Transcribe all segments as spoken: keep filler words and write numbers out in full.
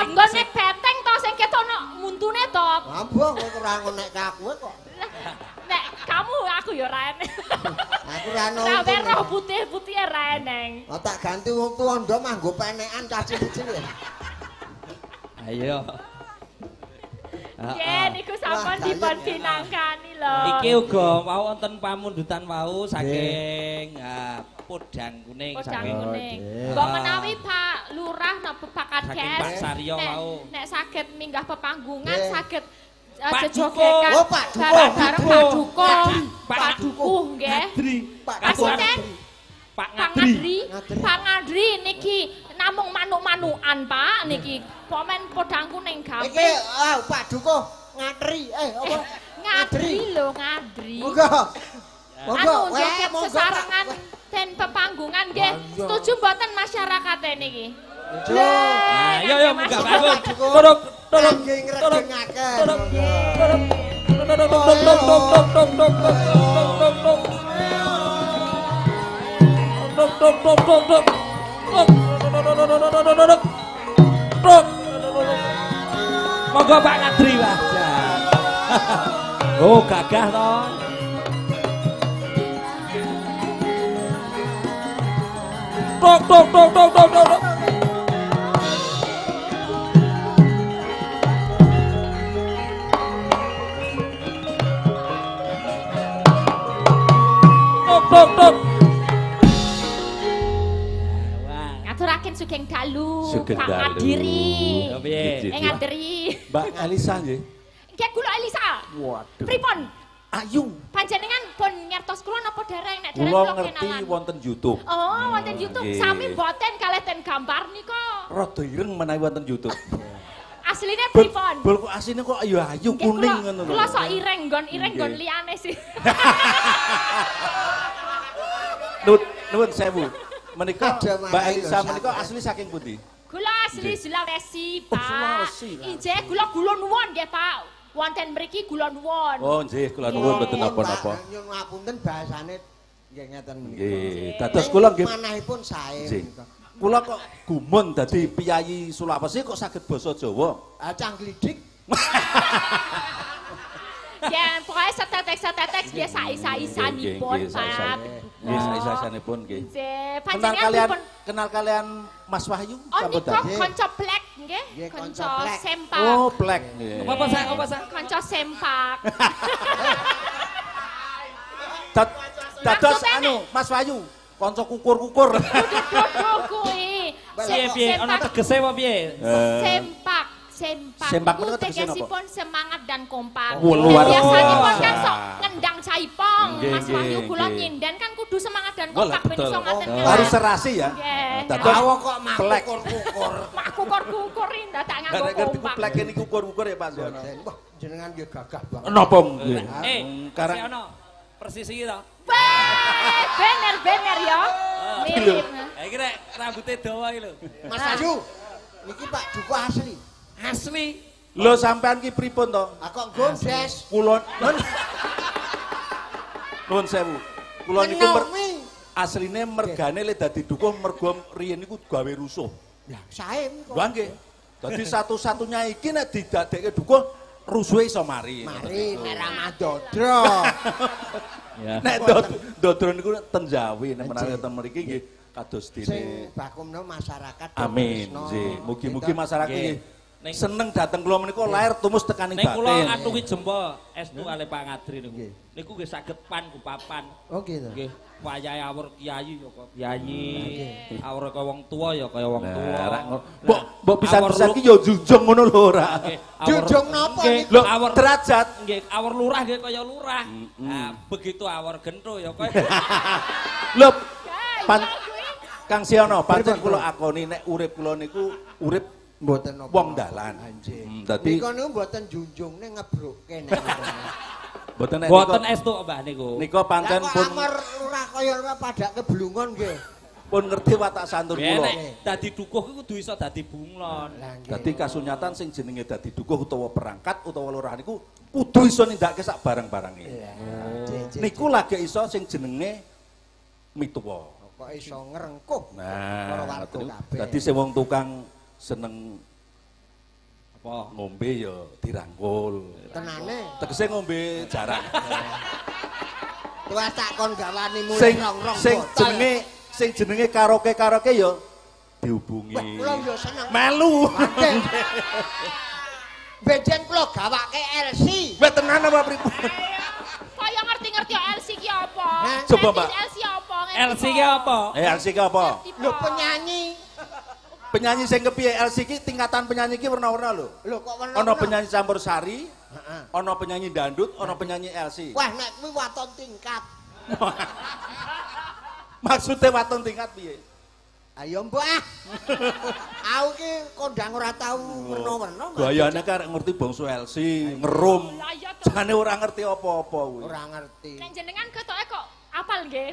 Nggone beteng to sing ketokno muntune to. Ambong kok ora ngonek aku kok. Nek kamu aku ya ora eneng. Aku ora ono. Sampe roh putih-putih ora eneng. Oh tak ganti wong tuwa manggo penekan cacil-cicil. Ayo. Nggih niku sampun dipun pinangkani lho. Iki uga mau wonten pamundutan wau saking ah, Podang Kuning Podang saking Kuning. Mbok menawi Pak Lurah napa Pak Kades. Pak Saryo wau. Nek saged minggah pepanggungan Nggih. saged Pak jejogekan. Oh, Pak Dukuh. Bareng-bareng Pak Dukuh. Pak Pak Dukuh nggih. Pak Asisten Pak Pak Ngadri. Ngadri. Pak Ngadri niki namung manuk-manukan Pak niki. Pomen Podang Kuning Iki gamping. ah Pak Dukuh ngatri eh apa? Ngadri lho Ngadri. Monggo. Monggo. Anu joget sesarengan ten pepanggungan nggih. Setuju mboten masyarakat niki? Nah, yo yo munggah Mas. bagus. Turun turun Nggih turun. ngregengake. Turun turun. Dok dok dok dok dok dok dok dok dok dok. Dok dok dok dok dok. Dok dok dok dok. Dok. Monggo Pak Kadri Pak. Oh, gagah to. Dok dok dok dok dok dok. Dok dok dok. Ngaturaken sugeng dalu. Sugeng Pak dalu. Ngadiri. Ya piye? Eh Ngadiri. Mbak Elisa nggih. Nggih kula Elisa. Waduh. Pripun? Ayu. Panjenengan pun ngertos kula napa dereng nek dereng Kula kula ngerti kenalan. wonten YouTube. Oh, wonten YouTube. Nggih. Sami mboten kalih ten gambar nika. Rada ireng menawi wonten YouTube. Asline Bol pripun? bol kok asine kok ayu ayu Nggih, kuning kula- ngono lho. Kula sok ireng nggon ireng nggon Nggih. liyane sih. Nuwun nuwun sewu. Menika Ada Mbak mana Elisa lho, menika sampean. asli saking pundi? Kula asli Sulawesi, Oh, Pak. Sulawesi, Pak. Injih kula kula nuwun nggih, Pak. Wonten mriki kula nuwun. Oh nggih, kula nuwun mboten napa-napa. Nyuwun ngapunten bahasane nggih ngeten menika. Nggih, dados kula nggih manahipun sae Nggih. menika. Kula kok gumun dadi piyayi Sulawesi kok saged basa Jawa. Ah cang glidik. Ya, pokoknya setetek-setetek nggih saisa-isanipun, Nggih, nggih, Pak. Nggih, saisa-sanipun nggih. Nggih, Kenal panjenengan kalian dipun kenal kalian Mas Wahyu Oh, sampun nika dadi? kanca plek nggih, Nggih, kanca kanca plek. sempak. Oh, plek nggih. Apa sa apa sa? Kanca sempak. Dat- Dados Maksudnya anu Mas Wahyu, kanca kukur-kukur. Duduh kuwi. Piye piye ana tegese apa piye? Eh, Sempak, sempak. Sempak Iku menika tegese napa? tegesipun semangat dan kompak. Oh, Dan luar biasanipun biasa. kan sok ngendang caipong. Nggih, Mas Wahyu nggih, kula nggih. nyinden kan kudu semangat dan Wah, kompak ben betul. iso ngaten Oh, harus serasi ya. Nggih. Dados Awo kok plek. makukur-kukur. Mak kukur-kukur indah tak nganggo Karek ngerti ku kompak. plek ini kukur-kukur ya Pak Sono. Wah, jenengan nggih gagah banget. Napa nggih? Eh, Karang- si ono persis iki to. Wah, bener-bener ya. Mirip. Ha iki rek rambute dawa iki lho. Mas Ayu, niki Pak Dukuh asli. Asli. Lho sampean ki pripun to? Ah kok gondes. Kula nun Nuwun sewu. Kula niku mer- Ngenomi. asline mergane le dadi dukuh mergo riyen niku gawe rusuh. Lah, sae menika. Lha nggih. Dadi satu-satunya iki nek didadekke dukuh rusuhe iso mari. Mari nek Ramah Dodro. Ya. Nek dod- dodro niku ten Jawi nek menawi ten mriki nggih kados Sing dene. bakumna masyarakat. Amin. Tresno. Nggih, mugi-mugi masyarakat Nggih. nggih Ning- seneng dateng kula menika lair tumus tekaning Ning kula batin. atuhi jempa estu kali Pak Ngadri niku. Niku nggih saged pan kupapan. Oh gitu. Nggih, wayahe awur kiai ya kaya kiai, awur kaya wong tuwa ya kaya wong tuwa. Nah, rak ngono. Mbok mbok pisan-pisan Awur ki yo junjung ngono lho ora. Nggih, awur- Junjung napa nggih, niku? Lho, awur derajat. nggih, awur lurah nggih kaya lurah. Nah, begitu awur gento ya kaya Lho, pan Kang Siono, pancen kula akoni nek urip kula niku urip Mboten napa. wong dalan. Anjir. Hmm, dadi Nika niku mboten junjungne ngebrokke nek. mboten nek boten nika- estu Mbah niku. nika pancen Lah kok pun amar lurah kaya ora padake blungon nggih. pun ngerti watak santun Ya kula. nek dadi dukuh iku kudu iso dadi bunglon. Lah nggih. Dadi kasunyatan sing jenenge dadi dukuh utawa perangkat utawa lurahan niku kudu iso nindakake sak barang-barange. Iya. Cek, cek, Niku lagi iso sing jenenge mituwa. kok iso ngrengkuh. Para Nah, warga ngoten niku. kabeh. Dadi sing wong tukang seneng Apa? Ngombe ya dirangkul. Tenane. Tegese ngombe jarang. Tuwa tak kon gawani mulih Sing rong-rong sing botol. jenenge sing jenenge karaoke-karaoke ya dihubungi. Wah, kula yo seneng. Melu. Bejen kula gawake L C. Wes tenan apa pripun? Kaya ngerti-ngerti L C ki apa? Hah? Coba, Mbak. L C apa? L C ki apa? Eh L C ki apa? Lho penyanyi. Penyanyi sing kepiye L C ki tingkatan penyanyi ki werna-werna lho. Lho kok warna. Ana penyanyi campursari, Heeh. ana penyanyi dangdut, ana penyanyi L C. Wah, nek kuwi waton tingkat. Maksudnya waton tingkat piye? Ayo Mbak. Aku ki kondang ora tau werna-werna. Mbak. Gayane karek ngerti bangsa L C, ngerum. Lah iya to. Jane ora ngerti apa-apa kuwi. Ora ngerti. Nek jenengan ketoke kok apal nggih.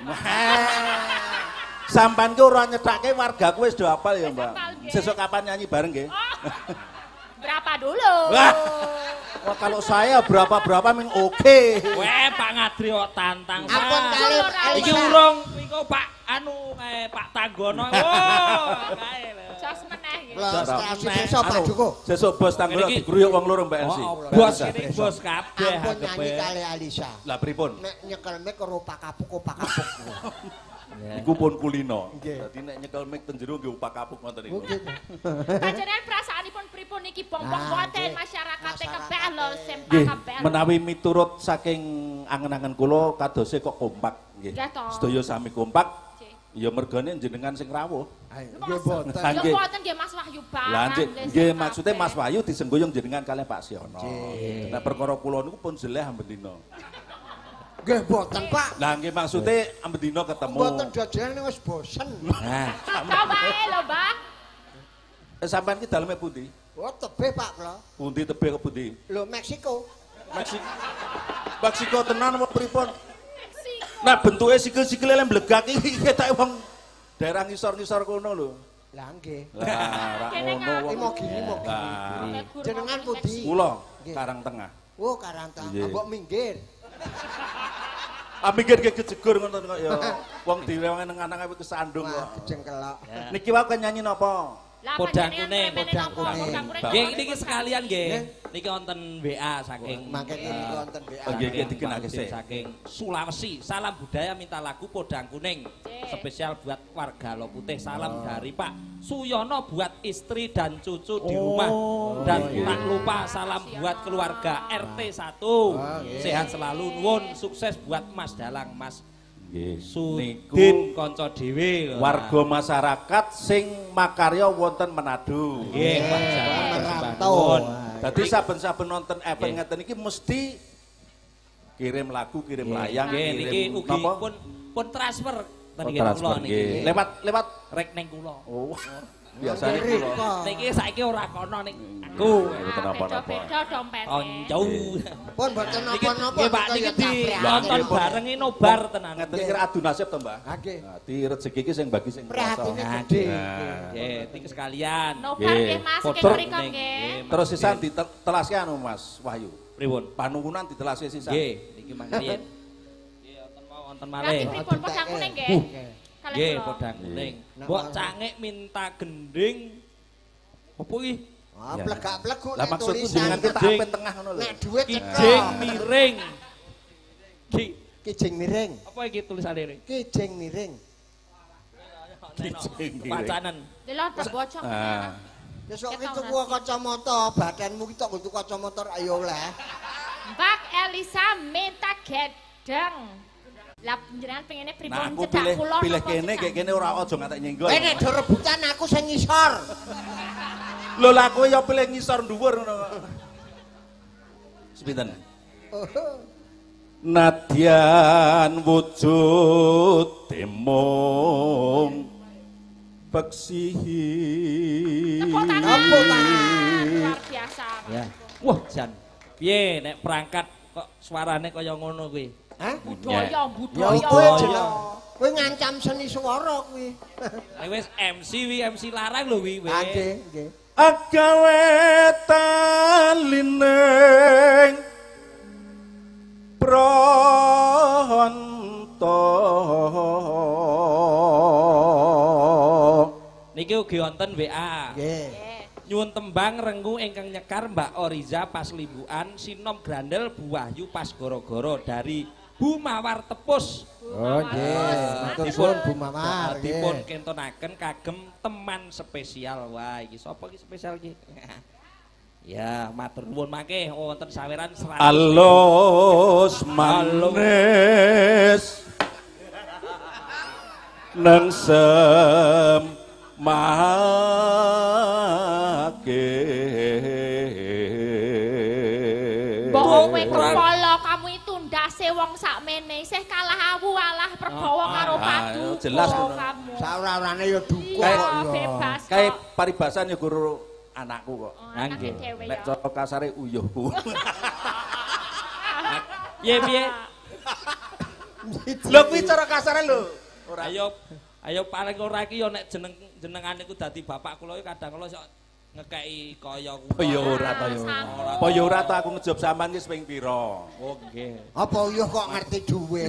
Sampan ki ora nyethake wargaku wis do apal ya, Mbak. apal, nggih. Sesuk kapan nyanyi bareng nggih? Oh. Berapa dulu? Wah. Wah, kalau saya berapa-berapa ming oke. Weh, Pak Ngadri kok tantang. Ampun Pak. kali Iki urung iku Pak anu kae Pak Tanggono. Oh, kae lho. Jos meneh nggih. Frustrasi desa Pak Joko. Sesuk bos tanggal Iki- digruyuk wong loro Mbak Elsi. Oh, bos ini bos kabeh. Ampun nyanyi hagepe. kali Alisa. Lah pripun? Nek nyekel mik karo pakapuk-pakapuk. Iku pun kulino. Nggih. Dadi nek nyekel mic ten jero nggih upak kapuk ngoten niku. Mungkin. Panjenengan perasaanipun pripun niki bong-bong Ah, boten nggih. masyarakat Masyarakat kebeh lho sempak Nggih, kabeh. menawi miturut saking angen-angen kula kadose kok kompak nggih. Nggih to. Sedaya sami kompak. Nggih. Ya mergane jenengan sing rawuh. Ayo, Masa? nggih boten. Ah, Ya nggih. boten nggih Mas Wahyu barang. Lah nggih, nggih, nggih sempak maksudnya kabeh. Mas Wahyu disengguyung jenengan kalih Pak Siono. Nggih. Nah perkara kula niku pun jeleh amben dina. Nggih boten, Pak. Lah nggih maksudnya amben dina ketemu. Boten jajanan wis bosen. Nah, Coba wae lho, Mbak. Eh, sampean ki daleme pundi? Oh, tebih Pak kula. Pundi tebe ke pundi? Lho Meksiko. Meksiko. Meksiko tenan apa pripun? Nah bentuke sikil-sikile lem blegak iki ketoke wong daerah ngisor-ngisor kono lho. Lah nggih. Lah ora Kene ngono ngaku. wong. Iki mau gini mau gini. Lah Jenengan pundi? kula Nggih. Karang Tengah. Oh, karanta. Nggih. Mbok minggir. Ah mikir ge kejegur ngoten kok ya. Wong direwangi nang anak ae kesandung Wah, kok. kejengkelok. Niki wae kan nyanyi napa? Lah Podang panjenengan kuning, remene podang napa? kuning. Podang kuning. nggih kok niki sekalian nggih. Niki wonten W A saking Mangke iki wonten B A. Oh, nggih, nggih, dikenake sik. saking Sulawesi. Salam budaya minta lagu Podang Kuning. Spesial buat warga Lo Putih. Salam dari Pak Suyono buat istri dan cucu di rumah. Dan tak lupa salam buat keluarga R T satu. Sehat selalu nuwun, sukses buat Mas Dalang, Mas Nggih. Sudin kanca dhewe. Warga masyarakat sing makarya wonten Manado. Nggih, Pak Jalan merantau. Dadi saben-saben nonton event Nggih. ngeten iki mesti kirim lagu, kirim layang, Nggih, niki kirim ugi napa? pun pun transfer ten Oh, nggih transfer, kula nggih. niki. Lewat lewat Rek ning kula. oh biasane Nggih, kula. Rika. Niki saiki ora kono ning aku. Mboten napa-napa. Beda dompete. Onco. Pun boten Niki napa-napa. nggih Pak niki di nonton bareng iki nobar tenan. Ngeten iki adu nasib to, Mbah? Ha nggih. Nah, di rezeki iki sing bagi sing Prihatine kuwasa. gede. Nggih, niki sekalian. Nobar Nggih. nggih Mas, Foto kek mriku ning- nggih. Terus sisan ditelaske anu Mas Wahyu. Pripun? Panuwunan ditelaske sisan. Nggih, niki mangke riyen. Nggih, wonten mau wonten Berarti malih. pripun podang kuning nggih? Nggih. Kalian Nggih, kula. Podang Kuning. Nah, Mbok kalau- cangek minta gending. Apa iki? Ah, Ya. plegak-plegu Lah nek maksudku tulisan. jenengan kita Kijing. apet tengah ngono lho. Nek dhuwit Kijing miring. Ki, kijing miring. apa iki tulisane iki? Kijing miring. Kijing miring. Pacanan. Delok tak bocok. Ah. Besok Ketok itu nasi. gua kacamata, badanmu ki tok nggo kacamata ayo oleh. Mbak Elisa minta gedeng. Lah jenengan pengene Nah, pripun aku cedak pilih kula pilih napa kene cedak? kayak kene ora aja ngatek nyenggol. Kowe nek do rebutan aku sing ngisor. Lho lah kowe ya pilih ngisor dhuwur ngono kok. Sepinten? Nadyan wujud temong beksihi. Tepuk tangan. Tepuk tangan. Luar biasa. Ya. Wah, Jan. Piye nek perangkat kok suarane kaya ngono kuwi? Hah? Budaya, Ya budaya. kowe jeneng. Kowe ngancam seni swara kuwi. Nek wis M C wi M C larang lho wi. Ha nggih, nggih. Agawe talineng pronto. Niki ugi wonten W A. Nggih. Nggih. Nyuwun tembang Renggu ingkang nyekar Mbak Oriza pas limbuan, Sinom Grandel Bu Wahyu pas goro-goro dari Bu Mawar Tepus. Oh nggih, matur suwun Bu Mawar. Dipun kentonaken kagem teman spesial. Wah, iki sapa iki spesial iki? Ya, matur nuwun mangke wonten saweran seratus. Alus manis nang semake. Mbok kowe kepala kamu itu ndase wong sakmene isih kalah awu alah pergawa karo padu. Jelas Oh, kamu. Saurane ya duka Iya, kok ya. bebas Kae kok. paribasan ya guru anakku kok. Oh, anake Nggih. dhewe Nek ya. cara kasare uyuhku. Piye piye? Lho kuwi cara kasare lho. Ora ayo ayo paling ora iki yo nek jeneng jenengane ku dadi bapak kula iki kadang kula sok ngekeki kaya kuwi. Oh ya ora ta ya. Apa ya ora ta aku ngejob sampean ki ping pira? Oh nggih. Apa uyuh kok ngerti duit?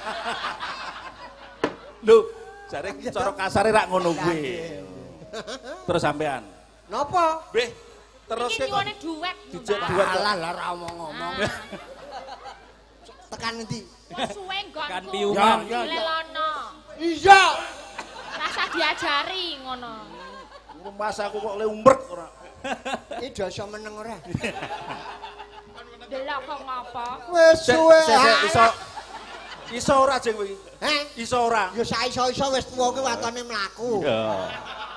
Lho, jare cara kasare rak ngono kuwi. Terus sampean. Napa? Beh, terus Iki ke nyuwune duit. Dijak Mbak. duit. Alah lah ora omong-omong. Ah, Tekan endi? wis suwe nggonku. Kan piungan. Ya, ya, ya. Lelono. Iya. Rasa diajari ngono. Mas aku kok le umrek ora. Iki dosa meneng ora? Delok kok ngapa? Wis Sik, suwe. sik, sik, ah. iso iso ora jeng kuwi. Heh. Iso ora. Ya saiso-iso wis tuwa ki watone mlaku. Ya.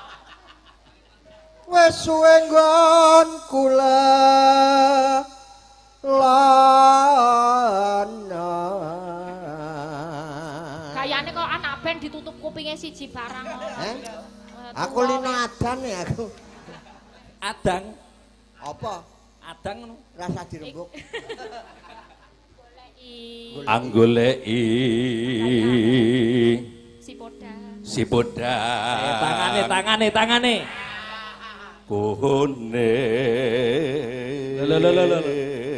Wis suwe nggon kula lana. Gayane kok anak band ditutup kupinge siji barang. Heh? Eh, Aku tuwa lino weh. adan ya aku. Adang, Apa? adang ngono. Rasa dirembuk. Goleki Anggoleki si poda. si boda. Eh, tangane tangane tangane. Kone. Lho, lho, lho, lho, lho.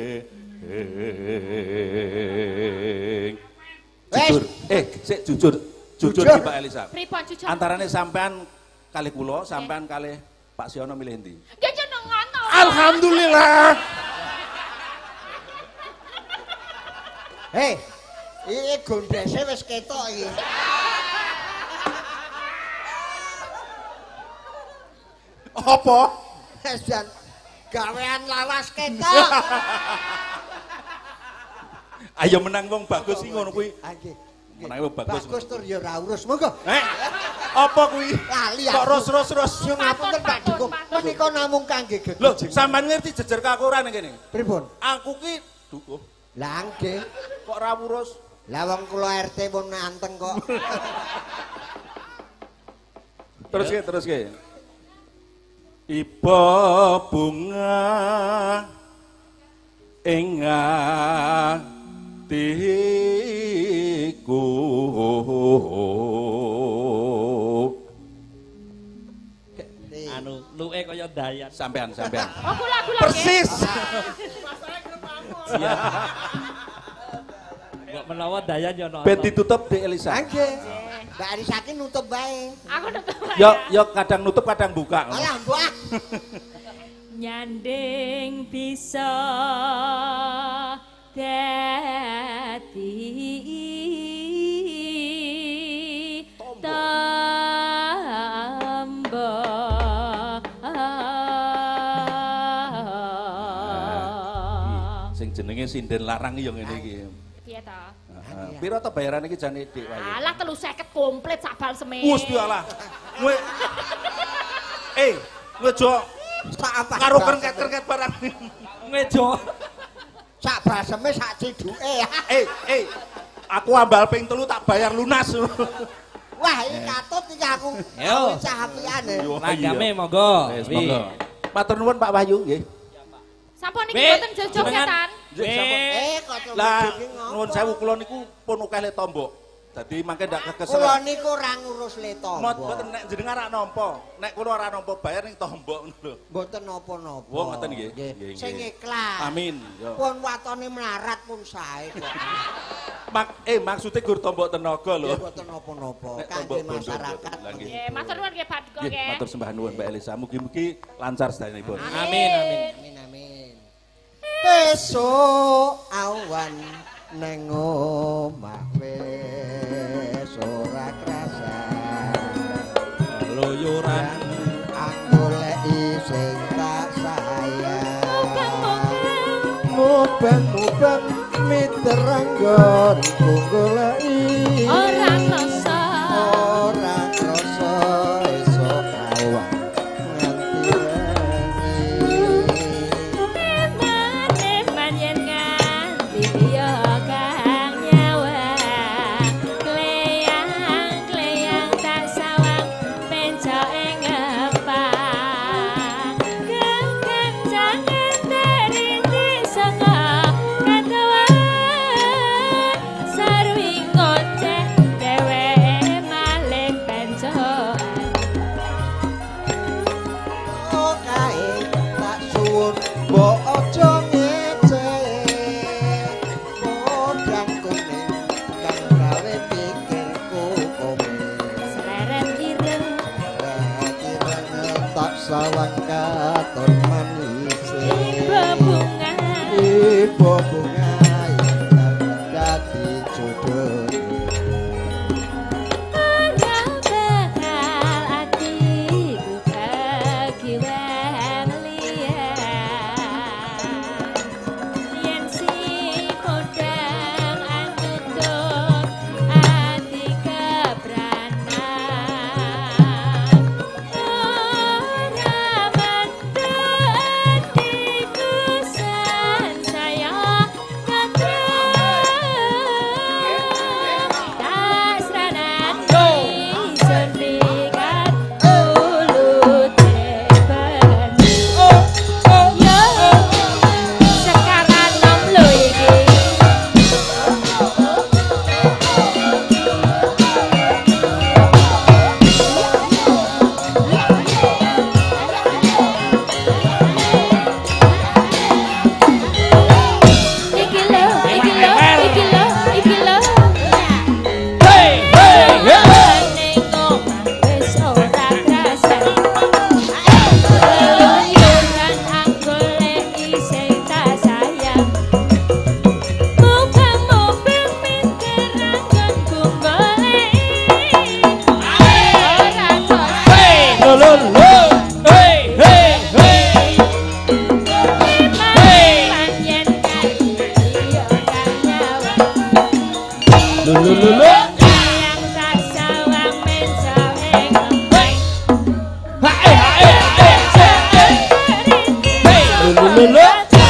Jujur, eh, sik jujur, jujur Jujur. iki Pak Elisa. Pripun jujur? Antarane sampean kalih kula, sampean kalih Pak Siono milih endi? Nggih jenengan to. Alhamdulillah. Hei, iki gondese wis ketok iki. Apa? Jan gawean lawas ketok. Ayo menang wong bagus iki ngono kuwi. Ah nggih. Menang wong bagus. Bagus tur ya ora urus. Monggo. Eh, apa kuwi? Lali Kok aku. ros-ros-ros? Yo ngapunten Pak Dukung. Menika namung kangge Lho, gegejeng. sampean ngerti jejer kakuran kene? Pripun? Aku ki dukuh. Lah nggih. Kok ra wurus? Lah wong kula R T pun anteng kok. Terus ke, terus ke. Iba bunga ing atiku. Anu, luke kaya dayan. Sampean, sampean. Oh kula-kula Persis. Kok menawa dayan yo ono. Ben ditutup di Elisa. Nggih. Mbak Arisati nutup bae. Aku nutup wae. Yo, yo kadang nutup kadang buka. Alah, mbok. Nyanding bisa dadi tambah. Sing jenenge sinden larang yo ngene iki. Piye ta? Heeh. Piro to bayaran iki jane Dik wae? Alah telu seket komplit sak bal semen. Gusti Allah. Kowe Eh, kowe jo Sak apa? karo kerket-kerket barang. Ngejo. Sak baseme sak ciduke. Eh, eh. Aku ambal ping telu tak bayar lunas. Wah, iki katut iki aku. Yo. Cah apikane. Langgame monggo. Wis, Wi. monggo. Matur nuwun Pak Wahyu nggih. Sampun niki Wi, mboten jojogetan. Nggih, sampun. Eh, kok Lah, iki ngopo? nuwun sewu kula niku pun akeh le tombok. Dadi mangke ndak kekesel. Kula niku ora ngurus le Mot tombok. mboten nek jenengan rak nampa. Nek kula ora nampa bayar ning tombok ngono lho. Mboten napa-napa. Wong ngoten nggih. Nggih. Sing ikhlas. Amin. Yo. Pun watone melarat pun sae kok. Mak eh maksude gur tombok tenaga lho. Nggih mboten napa-napa. Nek Kangge tombok bondo masyarakat. mboten. Lah, nggih. Nggih, matur nuwun nggih Pak Duka Nggih, nggih. matur sembah nuwun Mbak Elisa. Mugi-mugi lancar sedayanipun. Amin amin. Amin amin. Besok awan neng omah wis ora krasa. Luyuran Anggoleki sing tak sayang. Mubeng-mubeng miteranggon goleki. Ora krasa. Ora krasa esuk awan nganti wengi. Manyen nganti ya kang nyawa. Kleyang-kleyang tak sawang pencoke ngepang. Kekencangan dari saka katawa. Sarwi ngoceh dheweke malih pencokan. Oh kae tak suwun mbok aja ngecek. Podang kuning kang gawe pikirku komeng. Sleret ireng tak sawang katon manis. bebunga. Ibu bunga yang dadi jodoh. Ora bakal atiku kekiwen liyan. Yen si podang antutut ati kebranan. Ora mantu atiku sansaya tak seranan isun pikat ulu tepen. Yo sekarang nom lo iki. Iki lo, iki lo, iki lo, iki lo. Hey hey hey. Ning omah wis ora krasa. Luyuran anggoleki sing tak sayang. Mumpung-mumpung miteranggon ku goleki. Ora krasa. Hey lo lo lo. Hey hey hey. Panjen kali yo kang nyawa. Lo lo lo lo. Yang tak sawang mencoke ngempeng. Hae hae hae. Hey lo lo lo lo.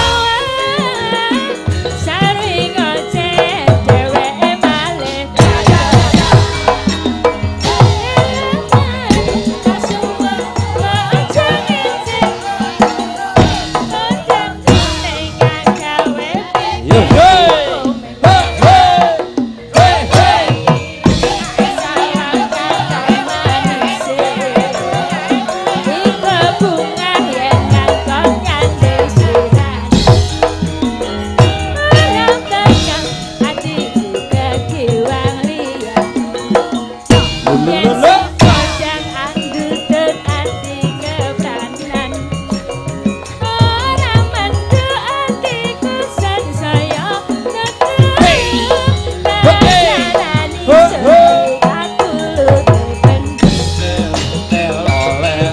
Sarwi ngoceh dheweke malih kasuwun aja ngecek kodang kuning kang gawe Yo hey. Hey hey. Hey hey. sayang kang manis. Iku bunga yen kang kon nyandhe siran. Orang tekan hatiku kekiwang liyan. Yen sepodang andutut ati kebranan. Orang mantu atiku sansaya netu. Tanani sepi aku lutepen. Oleh.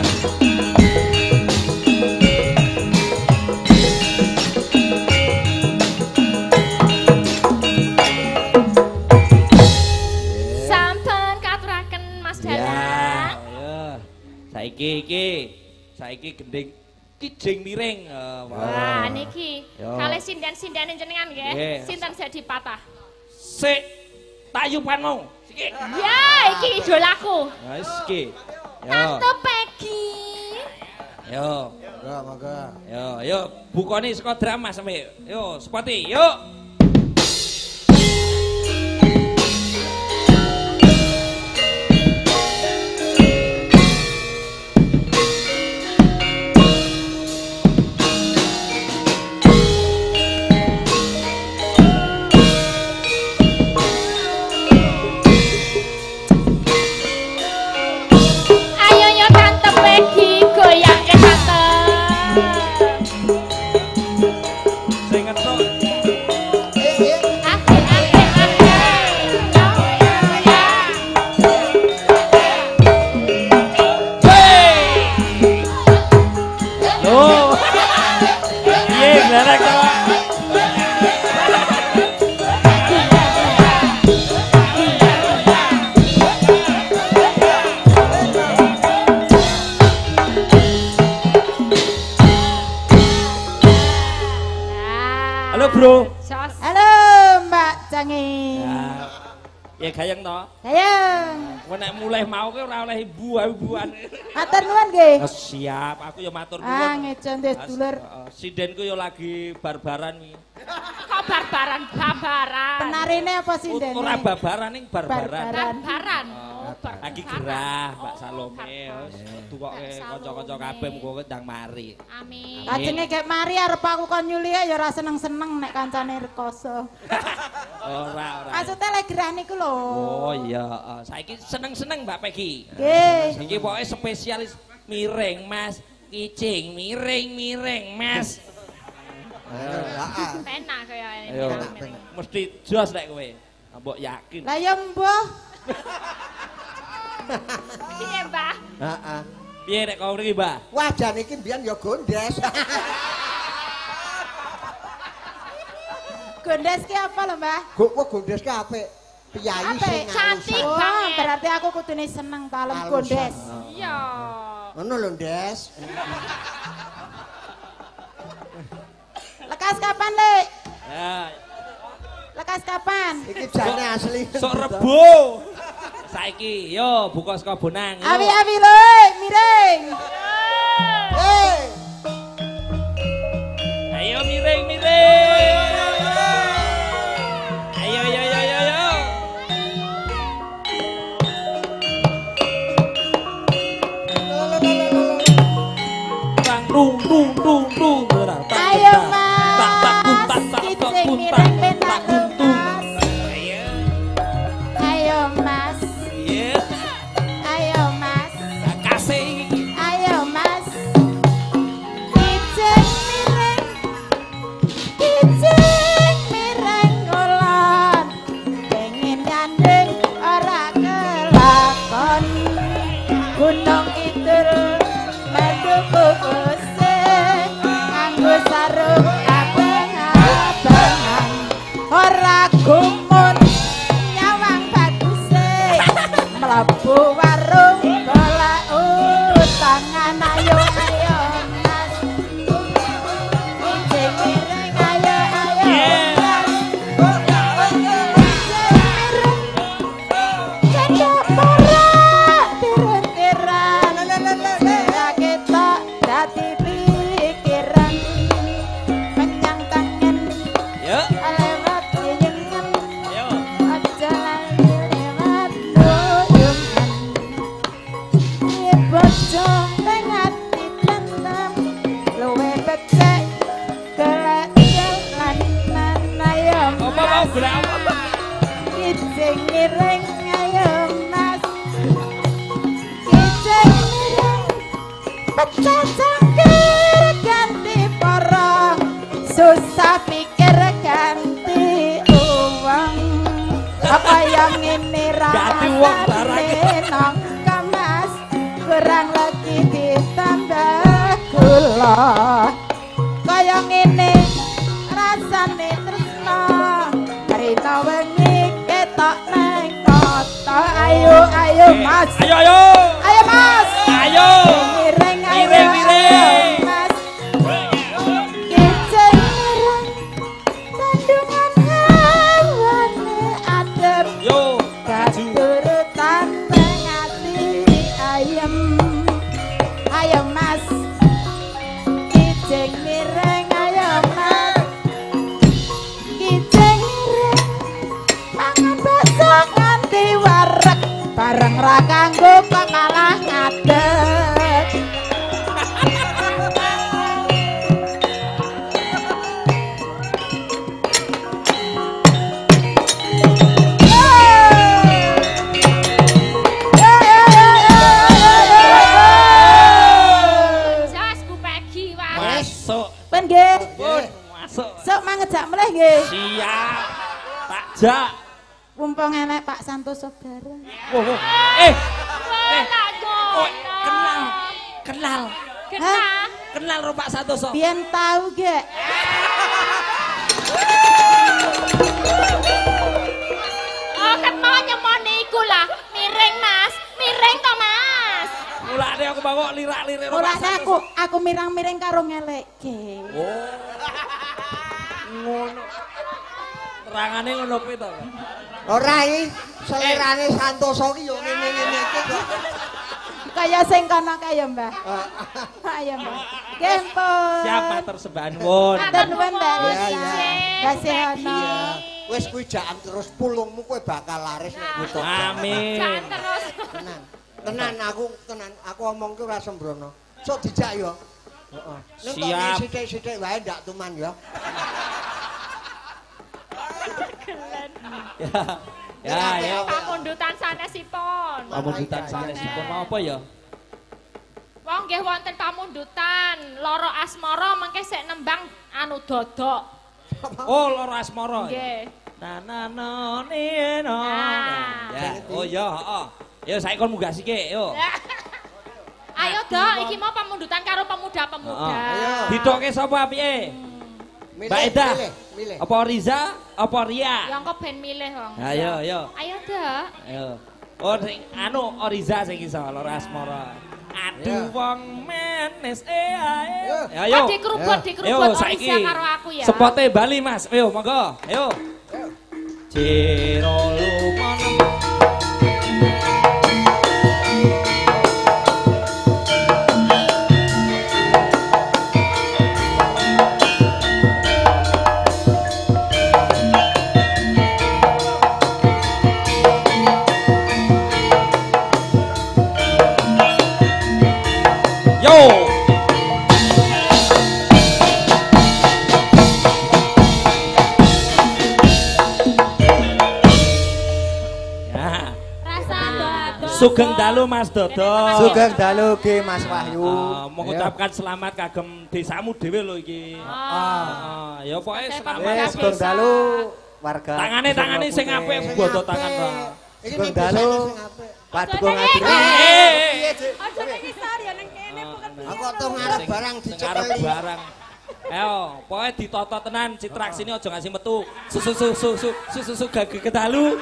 Sampun katuraken Mas Ya, Dadang. ya. Saiki iki, saiki gending kijing miring. Eh, Wah, niki Yo. kalih sindan-sindane jenengan nggih. Nggih. Sinten jadi patah? Sik tayupanmu. Sik. Ya, iki idolaku. Nah, wis iki. Yo. Tante Peggy. Yo. Monggo monggo. Yo, yo bukoni saka drama sampe. Yo, sepati, yuk. Derek to. Halo, Bro. Halo, Mbak Cangi. Ya gayeng to. Gayeng. Kowe nek mulai mau kowe ora oleh ibu-ibuan. Matur nuwun nggih. Oh, siap, aku ya matur nuwun. Ah, ngejon nggih dulur. Sindenku ya lagi barbaran iki. Kok barbaran babaran. Penarine apa sindene? Ora babaran ning barbaran. Barbaran. Lagi gerah Mbak Salome, wis tukoke kanca-kanca kabeh muga ndang mari. Amin. Lajenge gek mari arep aku kon nyuli ya ora seneng-seneng nek kancane rekoso. Ora, ora. Maksudnya lek gerah niku lho. Oh iya, saiki seneng-seneng Mbak Peggy. Nggih. Iki pokoke spesialis miring, Mas. Kicing miring-miring, Mas. Heeh. Penak kaya ini. Ayo, mesti jos nek kowe. Mbok yakin. Lah ya mbah. Piye, Mbah? Heeh. Piye nek kau mriki, Mbah? Wajane iki mbiyen ya gondes. Gondes ki apa lho, Mbah? Kok kok gondes ki apik. Piyayi sing cantik Oh, banget. berarti aku kudune seneng talem Alusan. gondes. Iya. Ngono lho, Des. Lekas kapan, Lek? Ya, Lekas kapan? Iki jane asli. sok Rebo. Saiki yo buka saka Bonang. yo. Awi-awi lho, miring. Hei. Ayo miring-miring. Ayo ayo ayo ayo. ayo. Bang rung rung rung rung. Ayo, Tak tak kun tak Mas. tak tak Kicing kun tak miring ben tak tak kun tung. Mas. Ayo. Ayo, Mas. Iya. Ayo, Mas. Kasih iki. Ayo, Mas. Kicing miring. Kicing miring kulon. Pengen nyanding ora kelakon. Gunung Kidul metu kusing. Nganggo sarung abang-abangan. Ora gumun nyawang baduse. Mlebu warung golek utangan. Ayo ayo Mas. Kicing miring ayo ayo Mas. Kicing miring cendok porak tirun-tiran. Sira ketok dadi pikiran. Menyang tangan Yo. lewat yengen. Yo. Aja lali lewat duyungan. Ye bojo pengat ditendam. Luwe becek golek jalanan. Ayo Apa mau Mas. golek apa? Kicing miring ayo Mas. Kicing miring pecah cangkir ganti porong. Susah pikir ganti uang. Apa yang ini Ganti uang barang. nongka Mas. Kurang lagi ditambah gula. Kaya ngene rasane tresno. Rina wengi ketok nang kota. Ayo ayo Mas. Ayo ayo. Ayo Mas. Ayo. Miring ayo. Miring, miring. ayo, Mas. Kicing miring. Kandungan hawane adem. Yo. Katurutan nang ati ayem. Ayo Mas. Kicing miring ayo Mas. Kicing miring. Mangan bakso nganti wareg. Bareng ra kanggo kok malah ngadeg. Jas Bu Peggy wae. Masuk. Ben nggih. Pun masuk. Sok mangejak meleh nggih. Siap. Tak jak. Mumpung enek Pak Santoso bareng. Wo, wo. Eh, Lah oh, ngono. kenal. Kenal. Kenal. kenal karo Pak Santoso. Biyen tau gek. Oh, kan mau nyemoni iku lah. Miring, Mas. Miring to, Mas. Mulane aku bawa lirak-lirik karo Pak Mulane aku Santoso. aku mirang-miring karo ngelekke. Oh. Ngono. Terangane ngono kuwi to. Ora iki selerane Santoso ki yo ngene-ngene iki kok. Kaya sing kono kaya Mbah. Ayo Mbah. Nggih pun. Siap matur sembah nuwun. Matur nuwun Mbak. Iya, iya. Kasih ono. Wis kuwi jaan terus pulungmu kowe bakal laris nek kuwi. Amin. Jangan terus. Tenan. Tenan aku tenan aku omong ki ora sembrono. Sok dijak yo. Heeh. Siap. Sithik-sithik wae ndak tuman yo. Ya, ya, ya. Pamundutan sanesipun. Pamundutan sanesipun apa ya? Wong nggih wonten pamundutan, loro asmara mengke sik nembang anu dodok. Oh, loro asmara. Nggih. Na na na ni no. Nah. Ya, oh ya, heeh. Ya saiki kon munggah sithik, yo. Ayo, Dok, iki mau pamundutan karo pemuda-pemuda. Ayo. Ditoke sapa piye? Milih, Mbak Eda. milih, milih. Apa Riza? Apa Ria? Ya engko ben milih wong. Ayo, ayo. Ayo, Dok. Ayo. Oh, sing anu Oriza sing iso loro asmara. Aduh wong menes eh ae. Ayo. Oh, dikerubut, dikerubut Orisa karo aku ya. Spote Bali, Mas. Ayo, monggo. Ayo. Ciro lumon. Yo. Ya. Rasa dodo. Sugeng dalu Mas Dodo. Sugeng dalu ge Mas Wahyu. Uh, mengucapkan selamat kagem desamu dhewe lho iki. Ah. Uh, ya pokoke selamat. Wis sugeng dalu warga. Tangane tangane sing apik bodo tangan Pak. Sugeng dalu Paduka Ngadri. Eh. Aja ning isor ya ning kene bukan. Aku tuh ngarep barang Ngarep dicekeli. barang. Ayo, pokoknya ditoto tenan citrak sini aja ngasih metu. Susu susu susu susu susu gage kedalu.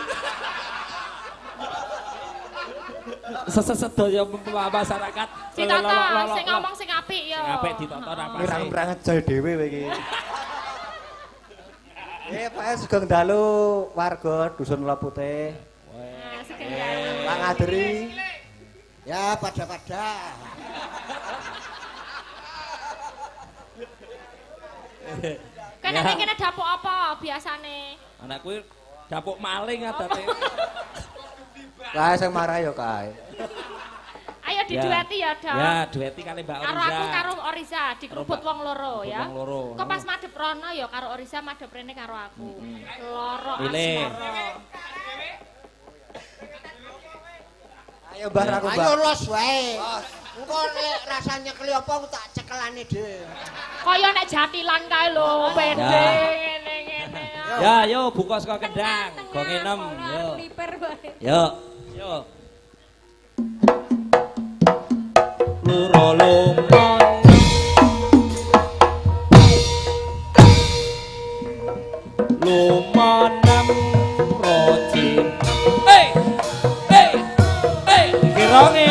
Sesedo ya masyarakat. Ditoto sing ngomong sing apik ya. Sing apik ditoto ra pasti. Pirang-pirang jol dhewe kowe iki. Eh, Pak sugeng dalu warga Dusun Ula Putih. Nah, sugeng dalu. Pak Ngadri. Ya, pada-pada. Kene ning kene dapuk apa biasane? Anak kuwi dapuk maling adate. Kae sing marah ya kae. Ayo didueti ya, Dok. Ya, dueti kali Mbak Oriza. Karo aku karo Orisa dikerubut wong loro ya. Wong loro. Kok pas madhep rono ya karo Orisa madhep rene karo aku. Loro Pilih. asmara. Ayo Mbah aku Mbah. Ayo los wae. Engko nek rasane nyekeli apa aku tak cekelane dhewe. Kaya nek jatilan kae lho, pede ngene-ngene. Ya, yo buka saka kendang. Gong enem, yo. Liper wae. Yo. Yo. Loro lumon. Lumonem rojin. Hey! Hey! Hey! Kironge.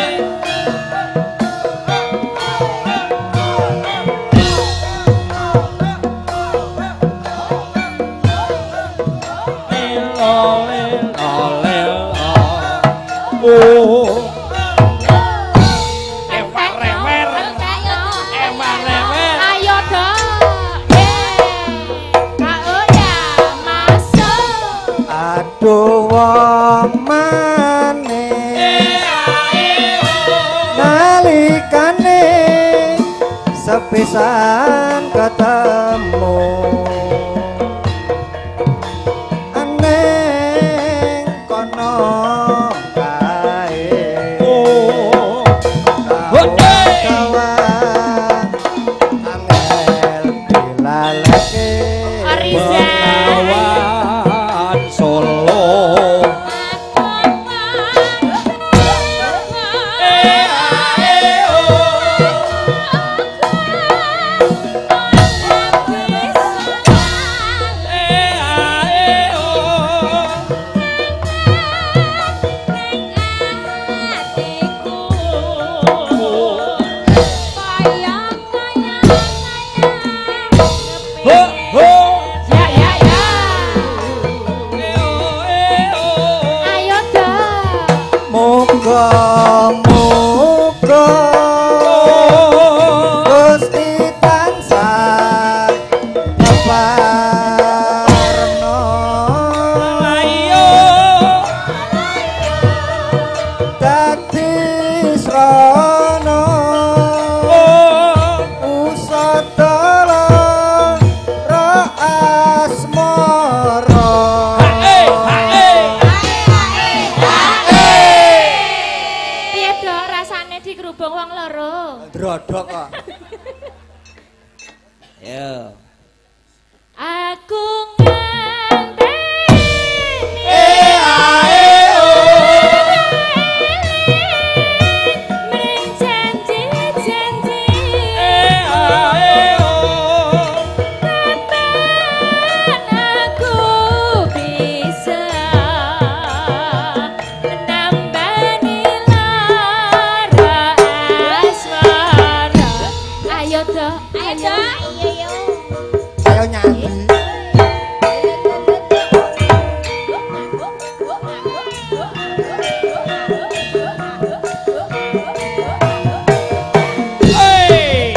Lelo lelo lelo. Oh. Ayo Dok. Masuk. Aduh wong maneh nalikane sepisan ketemu aneh kono kae Oh. kawan angel dilaleke Orisa. Bengawan Solo. Yo. Aku nganteni eh ae mring janji-janji Eh ae oh. kapan aku bisa nambani lara asmara. Ayo do, ayo ayo ayo nyanyi Hey.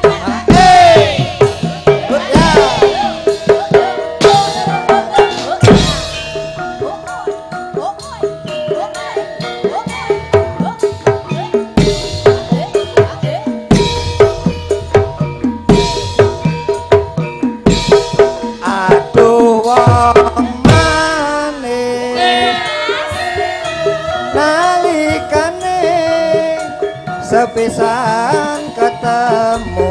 aduh wong manis nalikane sepisan ketemu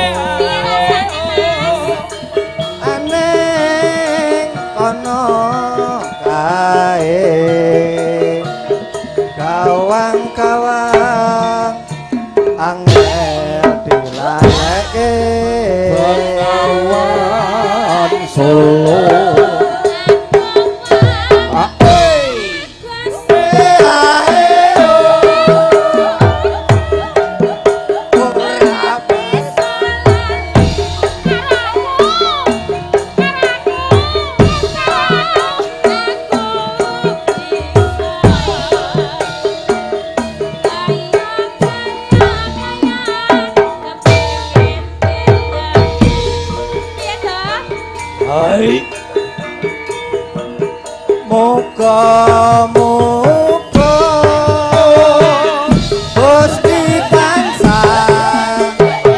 aneh kono kae kawang-kawang angel dilaleke Bengawan Solo. Ah, hey. eh ae ora bisa Hai. muga-muga Gusti tansah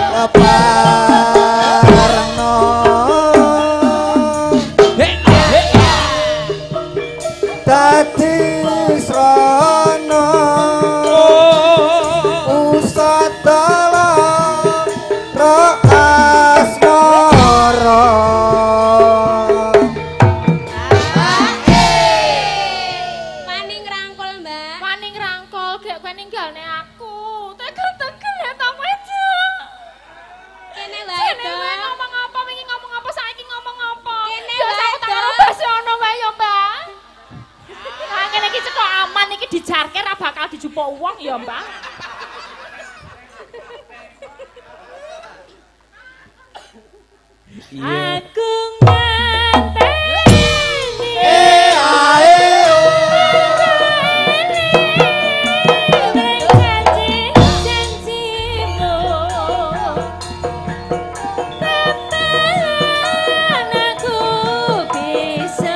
keparengno Hey, hey. dadi srana Oh. usatala ro asmara Paning rangkul, Mbak. Paning rangkul gek kowe ninggalne aku. Tegel-tegel ya ta kowe, Cuk. Kene wae, Jane Dok. kowe ngomong apa, wingi ngomong apa, saiki ngomong apa. Kene Ya wae, aku tak Dok. karo basi ono wae ya, Mbak. Nah, ngene iki cekok aman iki dijarke ra bakal dijupuk wong ya, Mbak. Iya. Aku nganteni eh ae mring janji-janjimu. Kapan aku bisa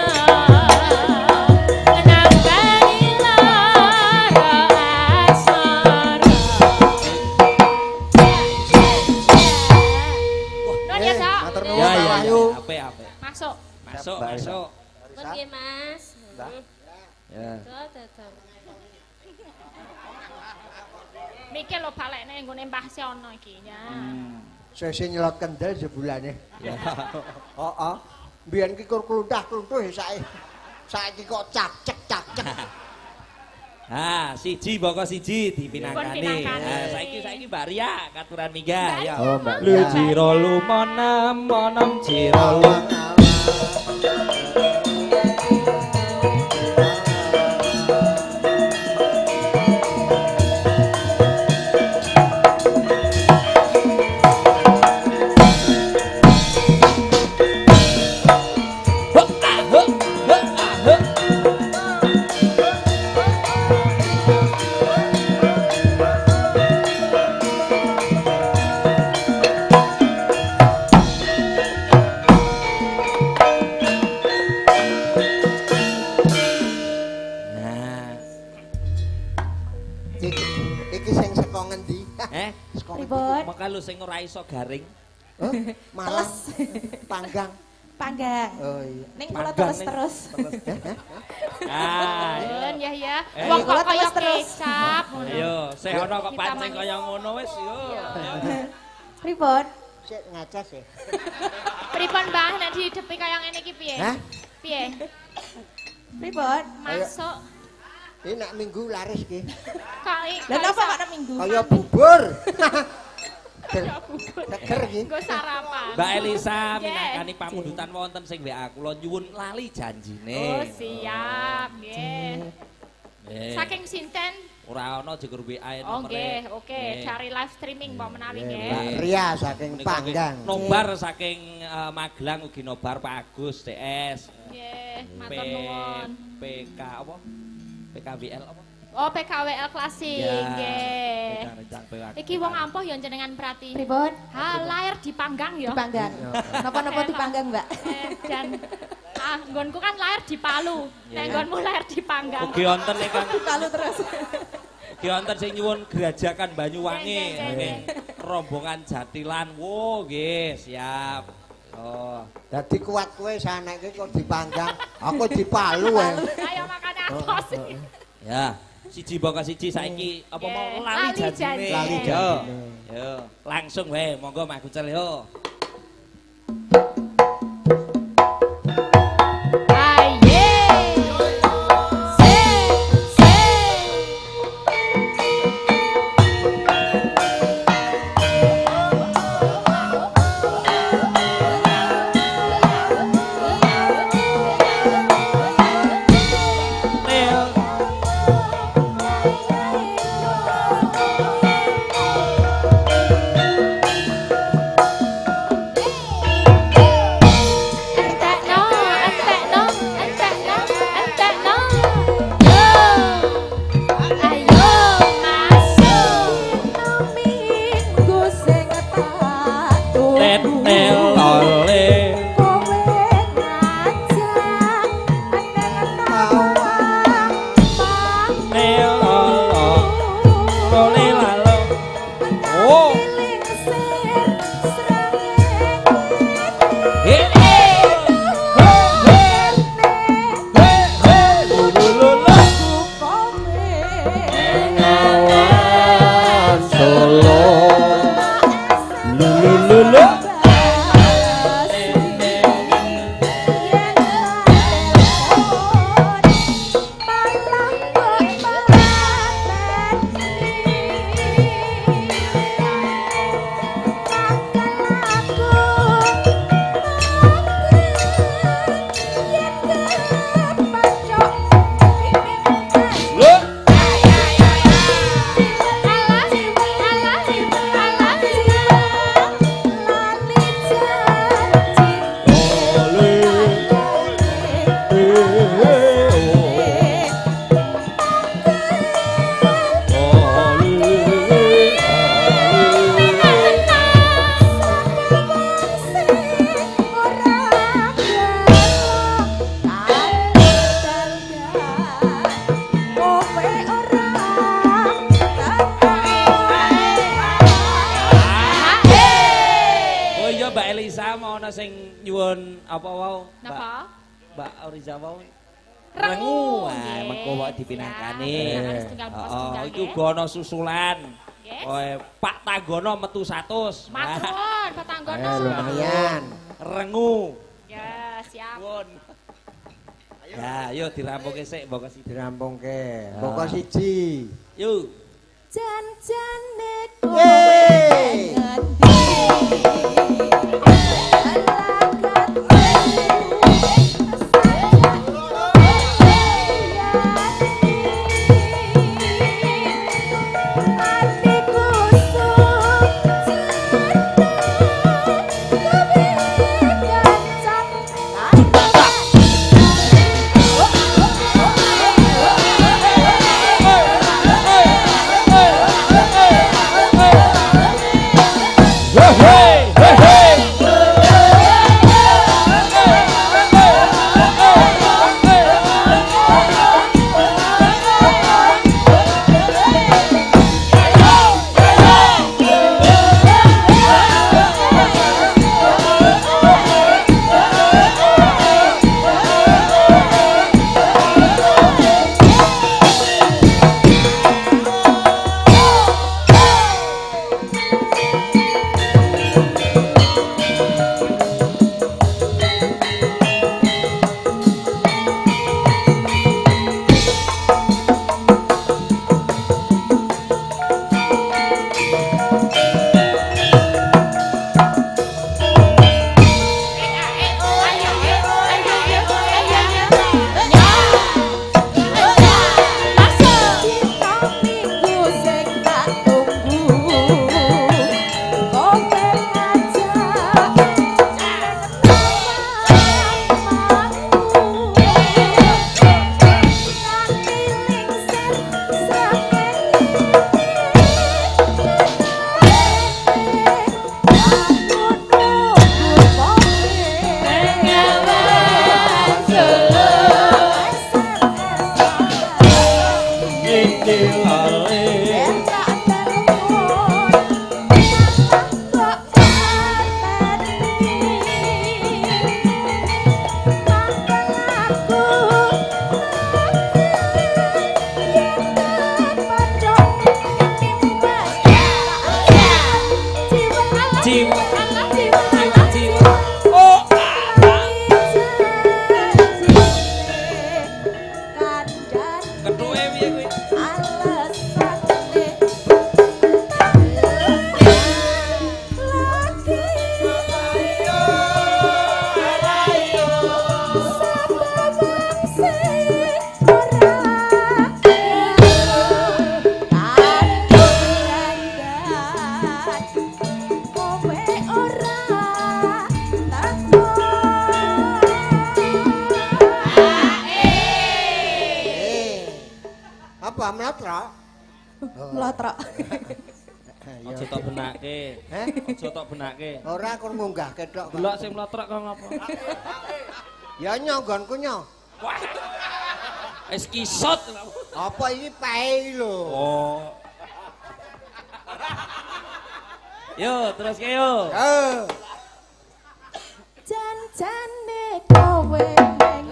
nambani lara asmara. Nun ya, Cak. matur Ya nuwun ya. Pak ya. Wahyu Ape ape. Masuk. Masuk, Mbak Risa. masuk. Pun nggih, Mas. Mbak. Ya. Dol, dol, dol. Mikir lo balekne nggone Mbah Siono iki ya. sesi nyelot kendel jebulane Ya. heeh mbiyen ki kur kluthah-kluthuh saiki saiki kok cacek cacek Ah, siji boko siji dipinangkani. Dipun pinangkani. Nah, saiki saiki Mbak Ria katuran minggah ya. Oh, Mbak Lu Ria. jiro lumonam monom jiro lu. Hok, ah, hok, hok, ah, hok. Nah, iki iki sing saka ngendi eh, saka ngendi Pripun? maka lu sing ora iso garing. Hah? Malang panggang Panggang. oh iya Ning kula Panggang, terus-terus. Ah, Nun ya ya. Eh, Wong kok kula kaya terus-terus. kecap. ayo, sing ana kok Kita pancing manut. kaya ngono wis yo. Pripun? Sik ngecas ya. Pripun Mbah nek didepi kaya ngene iki piye? Hah? Piye? Pripun? Masuk. Ini nak minggu laris ki. Kok Lah napa kok ana minggu? Kaya bubur. Seger ki. Nggo sarapan. Mbak Elisa Nggih. minangkani pamundutan wonten sing W A kula nyuwun lali janjine. Oh, siap, nggih. Nggih. Saking sinten? Ora ana jegur W A Oh, nomere. nggih, oke. Nggih. Cari live streaming mbok menawi nggih. Mbak Ria saking Menika nggih. Panggang. Nobar saking eh, Magelang ugi nobar Pak Agus D S. Nggih, P matur nuwun. P K apa? P K W L apa? Oh, P K W L klasik, nggih. Rencang-rencang P K W L. Iki wong ampuh ya jenengan prati. Pripun? Ha, lahir dipanggang ya. Dipanggang. Napa-napa dipanggang, Mbak? Eh, dan ah, nggonku kan lahir di Palu. Nek nggonmu lahir di Panggang. Ugi wonten ingkang Lalu terus. ugi wonten sing nyuwun Gerajakan Banyuwangi. Nggih, nggih, Nggih. Rombongan Jatilan. Wo, nggih, siap. Oh. Dadi kuat kowe saneke kok dipanggang, aku dipalu ae. Ayo makane apa sih? Ya, siji bangka siji saiki apa mau Nggih, lali lali janjine. janji. Lali Yo. janjine. Yo, langsung wae, monggo Mak Kucel yo. Aye. Se se. Nel. Entekno, entekno, entekno, entekno. Yo. Ayo masuk. Minggu sing tak Tet nel ole. kowe ngajak aneng-aneng Nel olo. Ole lalo. Oh. Hei. Solo. Lulu. Oh iya Mbak Elisa mau ana sing nyuwun apa wau? Mbak- Napa? Mbak Oriza wau. Rengu. Wah, Nggih. mengko wae dipinangkani. Siap, pinangan setunggal pos Oh, tunggal, iki nggih. uga ana susulan. Yes. Oh, Pak Tanggono metu seratus. Matur, Patanggono. Eh lumayan. Rengu. Ya, siap. Pun. Ya, yuk dirampungke sik mbok siji. Dirampungke. Pokok siji. Yuk. Jan-jane Yeay. kowe Hey, hey, Mbah Mlotrok. Mlotrok. Aja tok benake. Heh? Aja tok benake. Ora aku ngunggahke tok. Delok sing mlotrok kok ngopo? Ya nyonggonku nyo. Wah. Es kisut. Apa iki pae lho. Oh. Yo, terus ke yo. Yo. Jan-jane kowe neng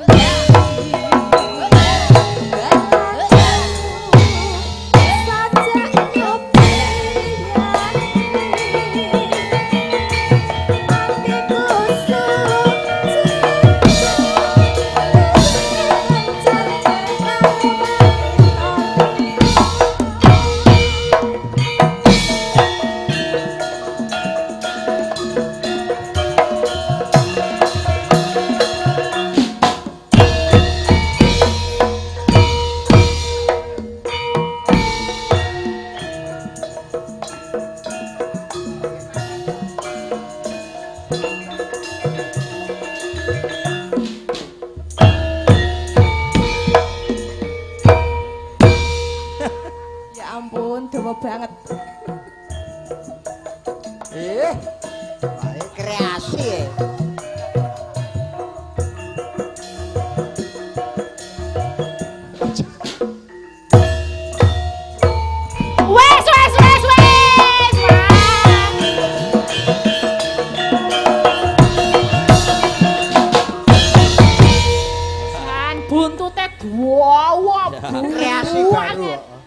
banget. Eh, baik kreasi ya. Wes, wes, wes, wes. San buntute dawa. Kreasi baru.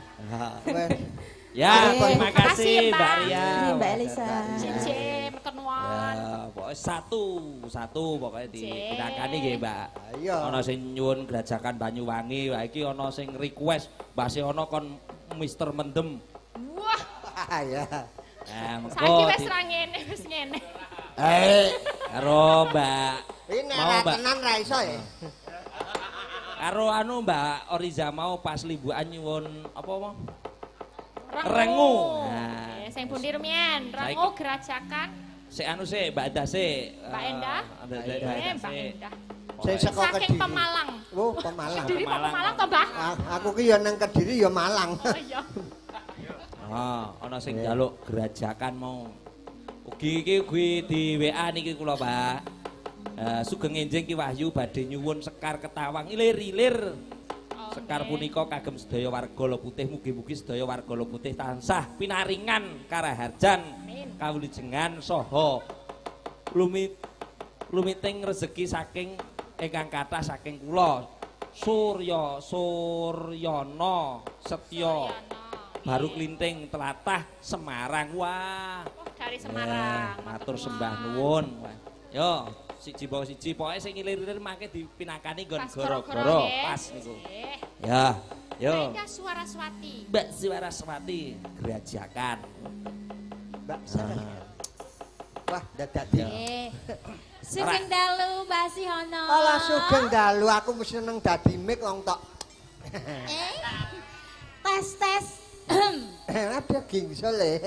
Ya, Oke. terima kasih Mbak. Mbak Ria. Ini Mbak Elisa. Cici, pertemuan. Ya, pokoknya satu, satu pokoknya di Cek. tinakani nggih, Mbak. Iya. Ana sing nyuwun Grajakan Banyuwangi, wae iki ana sing request Mbak Seono kon Mister Mendem. Wah, Ya. Nah, saiki mengko wis di- ra ngene, wis ngene. Eh, karo Mbak ini mau ora Mbak tenan ra iso ya. karo anu Mbak Oriza mau pas liburan nyuwun apa mau? Rengu. Rengu. Nah. Nah, sing pundi rumiyin? Rengu Grajakan Si anu sih Mbak Endah sih. Mbak Endah. Eh, Mbak Endah. Sing saka Saking Kediri. Pemalang. Oh, Pemalang. Kediri kok Pemalang. Pemalang to, Mbah? Ah, aku ki ya nang Kediri ya Malang. Oh iya. Oh, ana sing njaluk Grajakan mau. Ugi iki ugi di W A niki kula, Pak. Eh sugeng enjing Ki Wahyu badhe nyuwun Sekar Ketawang ilir-ilir. Sekar punika kagem sedaya warga Loputih, mugi-mugi sedaya warga Loputih tansah pinaringan karaharjan, kawulijengan saha lumit lumiting rezeki saking ingkang kathah saking kula. Surya Suryana Setya Baru Klinting Tlatah Semarang. Wah. Oh, dari Semarang. Ya, matur sembah nuwun. Wah. Yo, siji bawa siji pokoke sing ilir-ilir mangke dipinakani nggon Pas goro-goro goro-goro, pas nggih. niku. Nggih. Ya, yo. Mereka Suaraswati. Mbak Suaraswati Grajakan. Mbak sana. Wah, dadadi. Eh. Sugeng dalu Mbak Sihono. Alah sugeng dalu aku mesti seneng dadi mik wong tok. Eh. Tes tes. Ada gingsul e.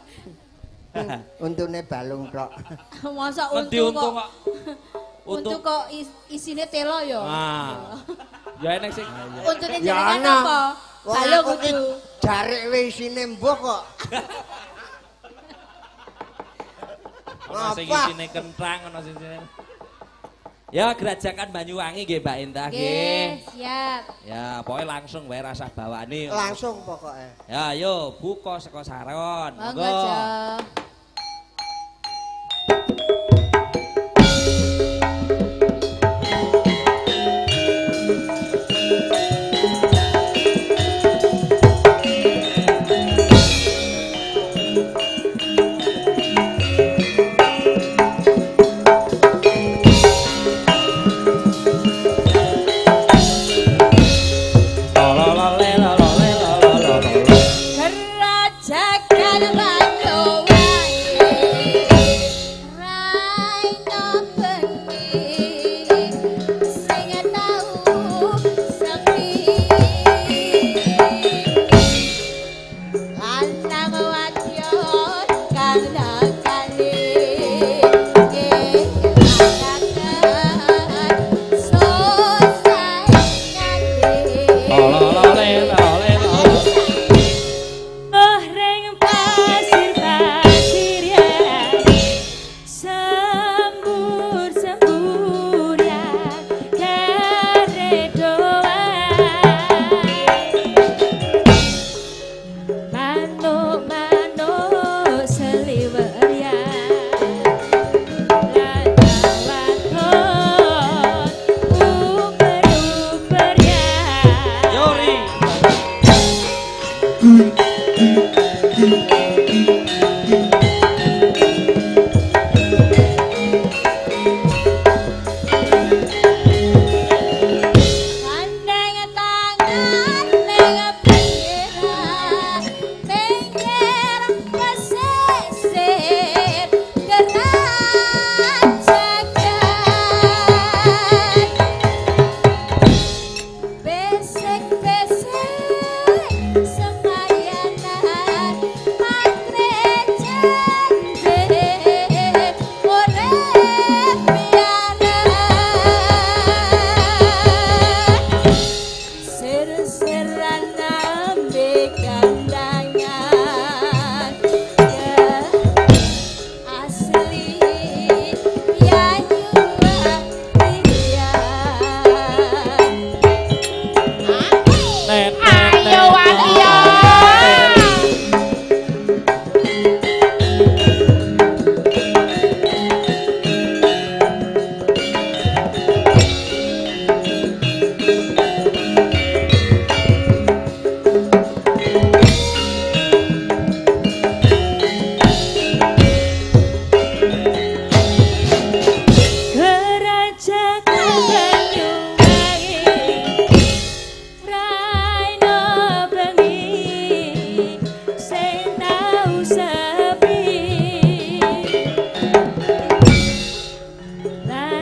Untune balung tok. Masa Ngendi untu untung kok. kok. Untu kok is, isine telo ya. Ah. Ya enek sing Untune Ya jenengan ana. apa? Wong Balung aku ki kudu. jarik wae isine mbuh kok. ana sing Apa? isine kentrang, ana sing isine. Ya Grajakan Banyuwangi nggih Mbak Indah nggih. Nggih, siap. Ya, pokoknya langsung wae rasah bawani. Langsung pokoke. Ya, yo buka saka saron. Monggo, Jo. Grajakan Banyuwangi.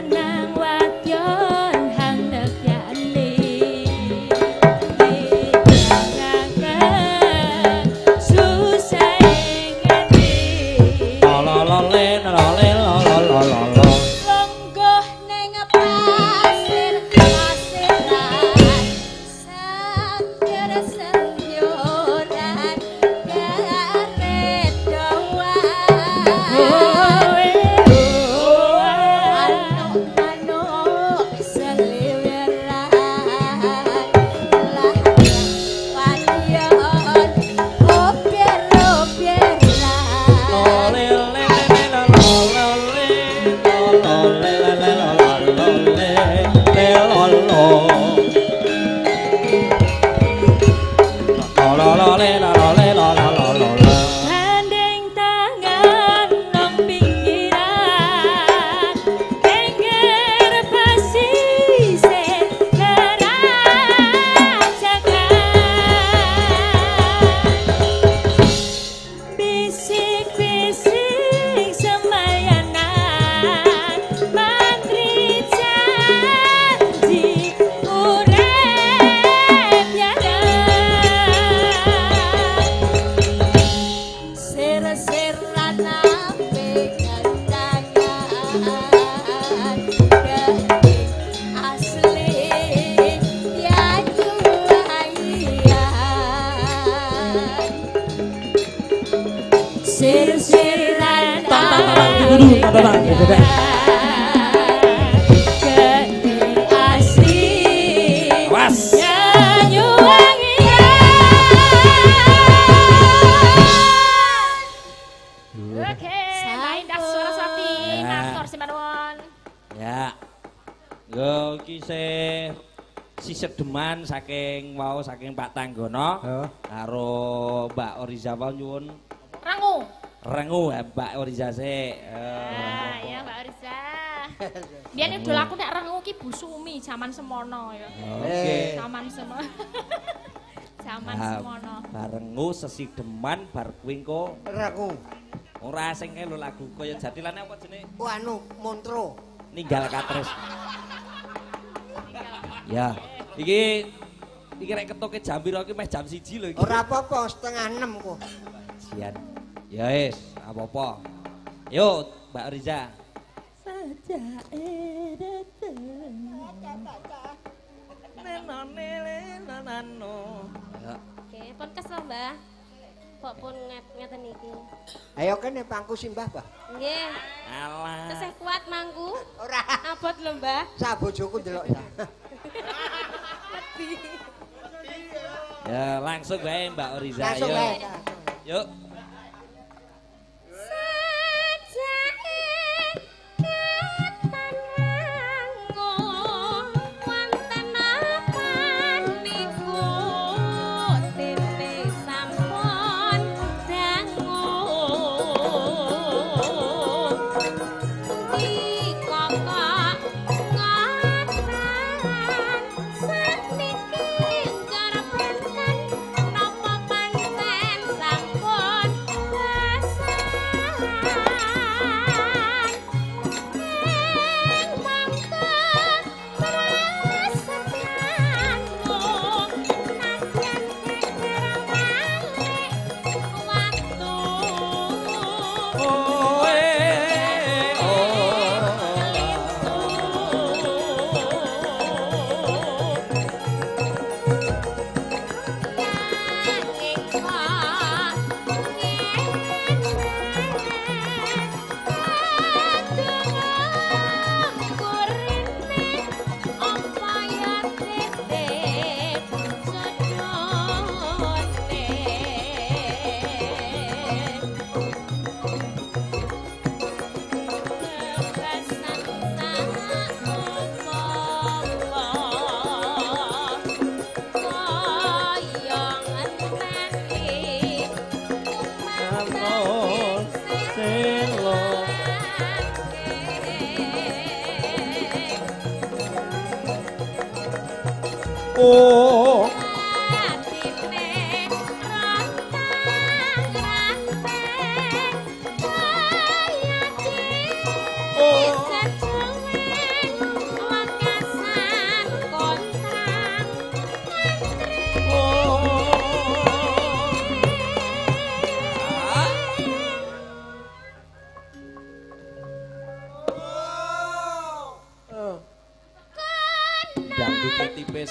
Saking wau saking Pak Tanggono karo Mbak Oriza nyuwun Rengu. Rengu Mbak Oriza sik. Ah, ya Mbak Oriza. Biyen idol aku nek Rengu ki Bu Sumi jaman semono ya. Oke. Jaman semono. Jaman semono. Barengu sesideman bar kuwi engko Rengu. Ora sing lho lagu kaya jatilane apa jenenge? Oh anu Montro. Ninggal katres. Ya. Iki iki rek ketoke jam piro iki meh jam siji lho iki. Ora apa-apa, setengah enam kok. Jian. Ya wis, apa-apa. Yo, Mbak Riza. Saja edete. Nenone lenanano. Oke, pun kesel, Mbah. Kok pun ngeten iki. Ayo kene pangku simbah, Mbah. Nggih. Alah. Tesih kuat mangku. Ora. Abot lho, Mbah. Sak bojoku ndelok ya. Ya langsung wae Mbak Oriza. Langsung wae. Yuk. Oh. rambutnya tipis.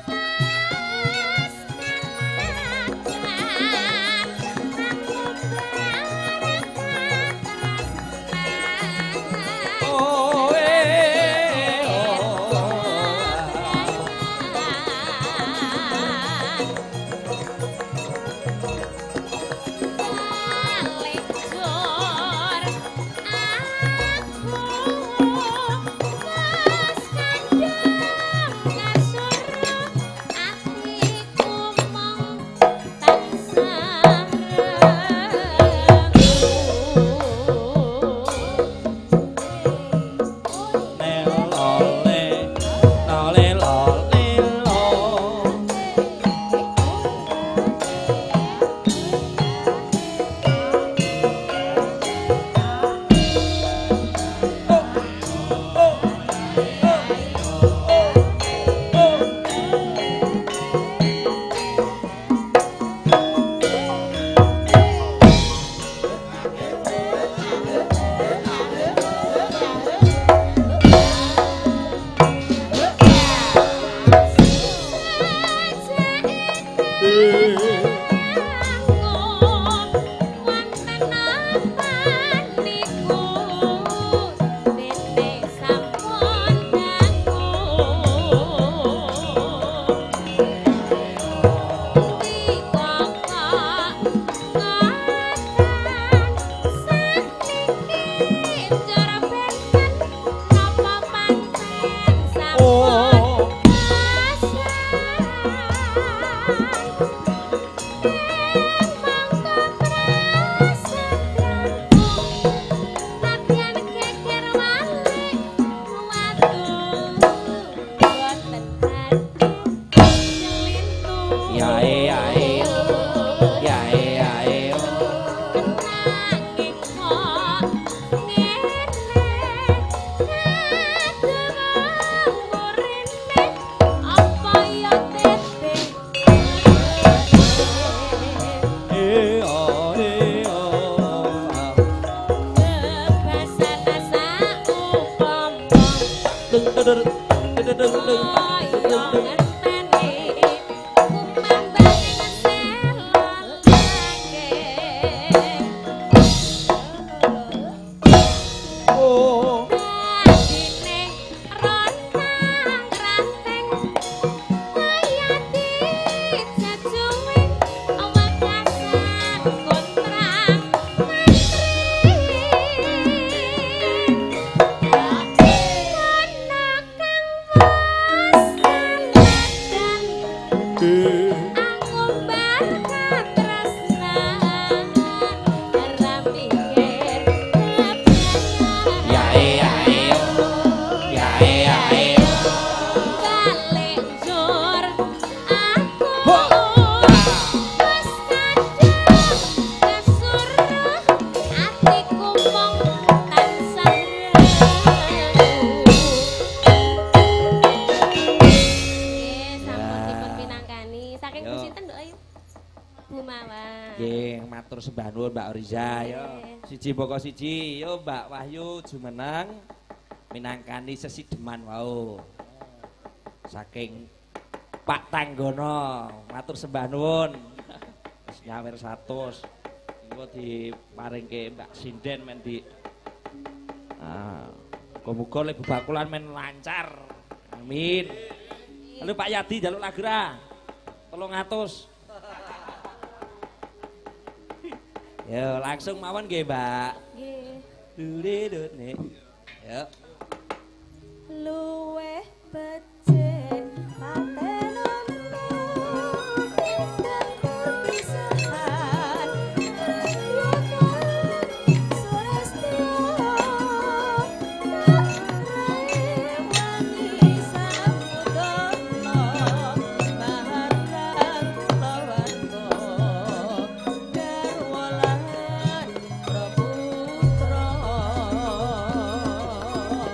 Siji pokok siji, yo Mbak Wahyu jumeneng minangkani sesideman wau. Saking Pak Tanggono, matur sembah nuwun. Wis nyawer seratus. Engko diparingke Mbak Sinden men di ah, muga-muga le bebakulan men lancar. Amin. Lalu Pak Yadi jaluk lagu ra. tolong ratus. Yo langsung mawon nggih, Mbak. Nggih. Dudut nih. Yo. Luweh becik patenon tindak perpisahan Yono Sulastyo Rai wangi samudono Maharang kulawarga garwalan praputra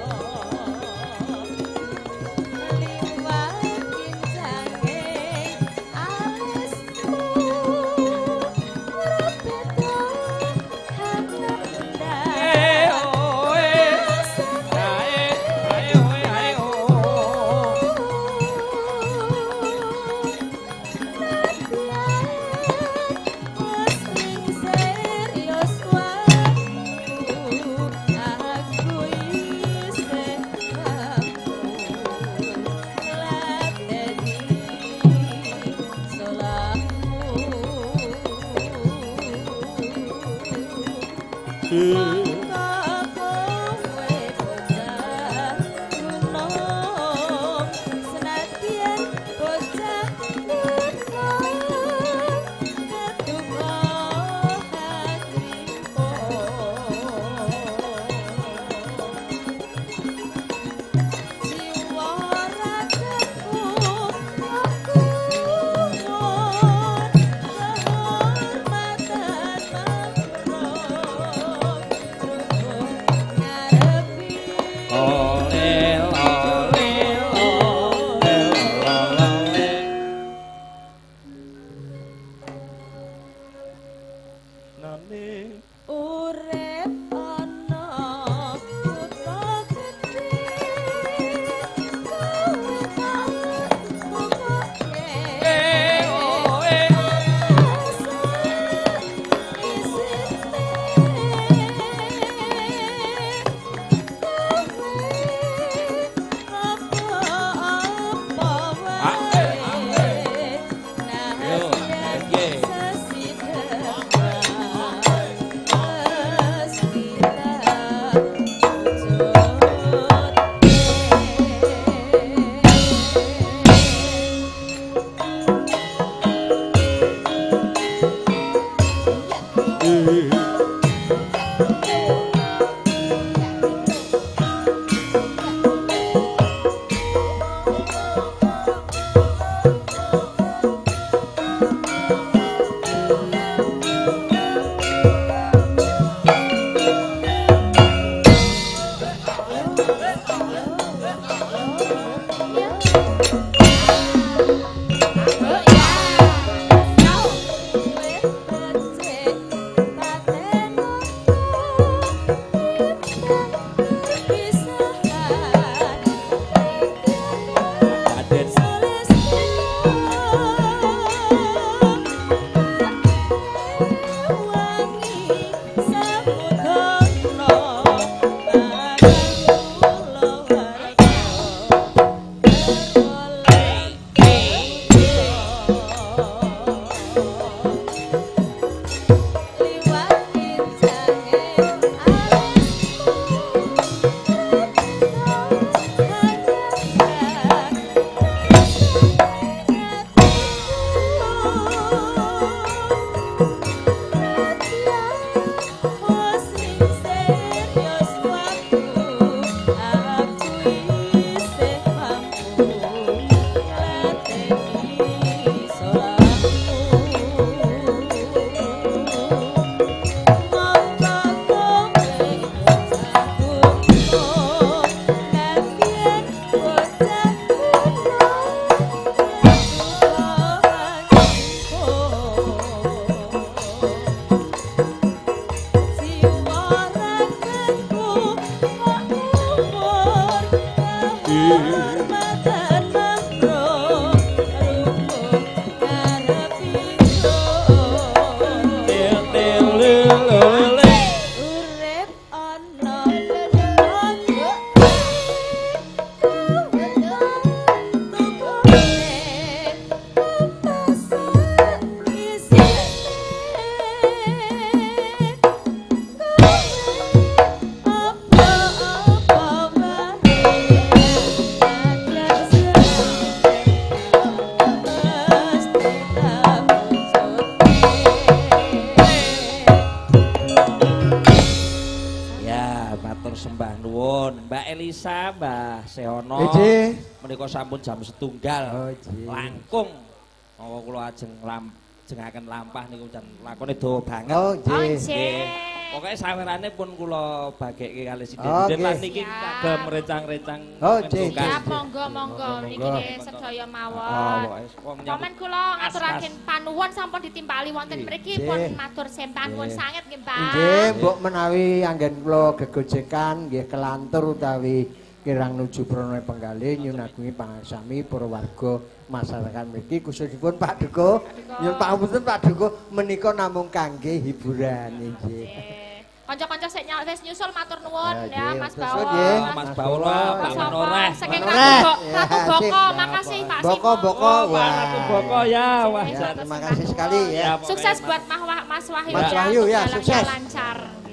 Elisa, Mbah Sehono. Nggih. Menika sampun jam setunggal. Oh, nggih. Langkung. Mawa kula ajeng lam jengaken lampah niku jan lakone dawa banget. Oh, nggih. Nggih. Pokoke sawerane pun kula bagekke kalih Oh, sinden-sinden lan nggih. niki kagem rencang-rencang. Oh, nggih. Ya monggo monggo niki nggih sedaya mawon. Komen kula ngaturaken panuwun sampun ditimpali wonten mriki pun matur sempan pun sanget nggih, Mbak. Nggih, mbok menawi anggen kula gegojekan nggih kelantur utawi kirang nuju Prana Penggalih nyuwun agungi pangarsami para warga masyarakat mriki khususipun Pak Duko. Nyuwun pangapunten Pak Duko menika namung kangge hiburan nggih. Kanca-kanca sik wis nyusul matur nuwun ya Mas Bawa. Bawon. Mas Baula, Pak Menoreh. Saking Ratu Ratu Boko, makasih Pak Simo. Boko-boko, wah. Ratu Boko ya, wah. Ya, terima kasih sekali ya. Sukses buat Mas Wahyu Mas Wahyu ya, sukses. Lancar.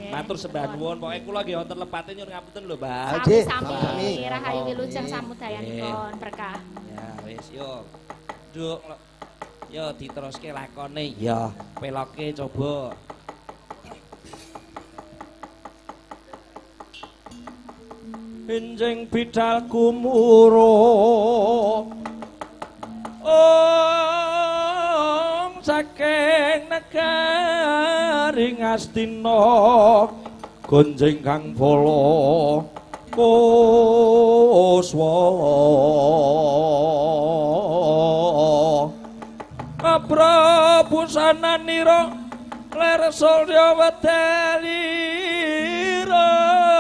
Matur sembah nuwun, pokoke kula nggih wonten lepate nyuwun ngapunten lho, Mbak. Sami-sami rahayu wilujeng samudayanipun berkah. Ya wis yo. Nduk yo diteruske lakone ya. Peloke coba. Enjing bidal gumuro Om saking negari Ngastina gonjing kang bala kuswa Prabu sananira ler sulya wedelira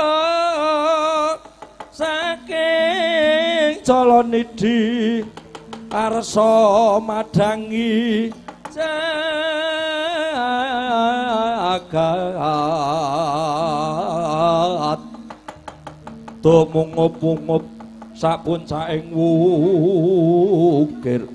saking Calanidi arsa madangi jagat tumungup-ungup sapuncaking wukir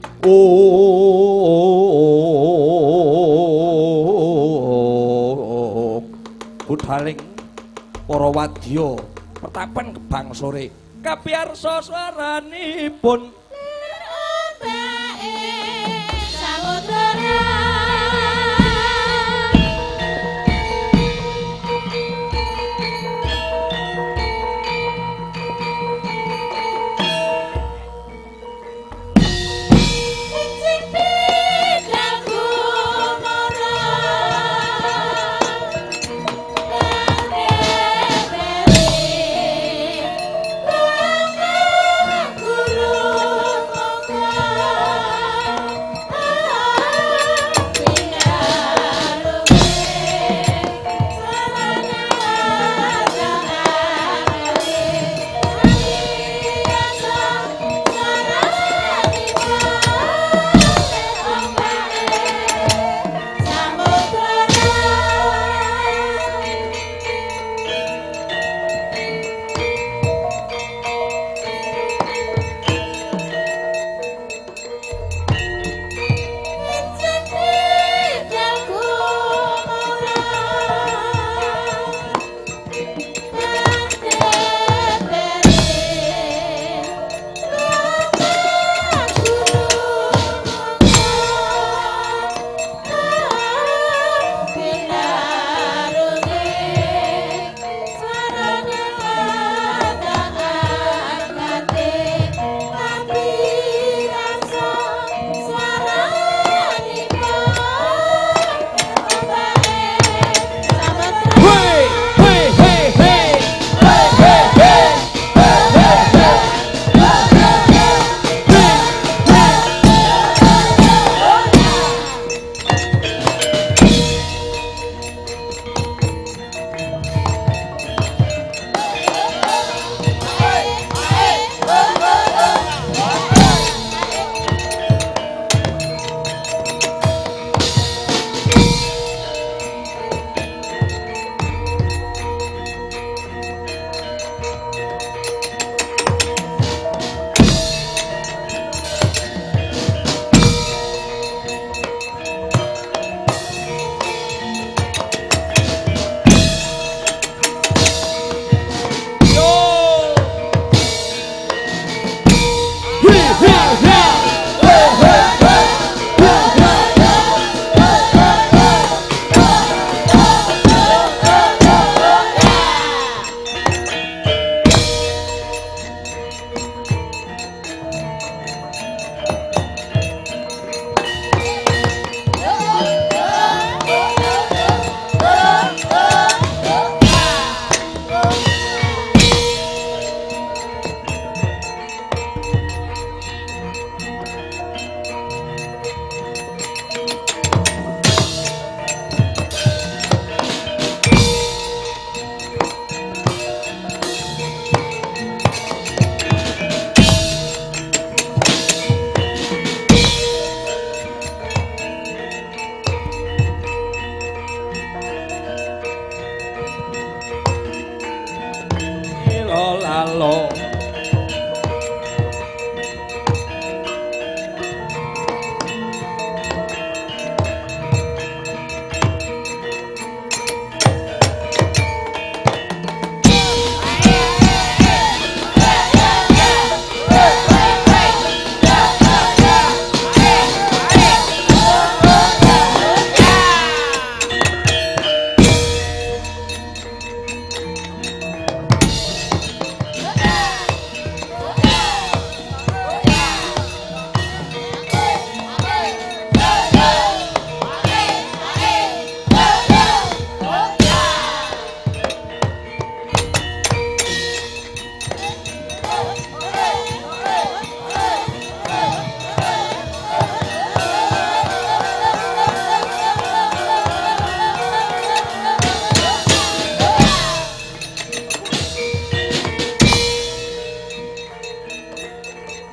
oh budhaling para wadya petapan gebang sore kapiyarsa swaranipun samudra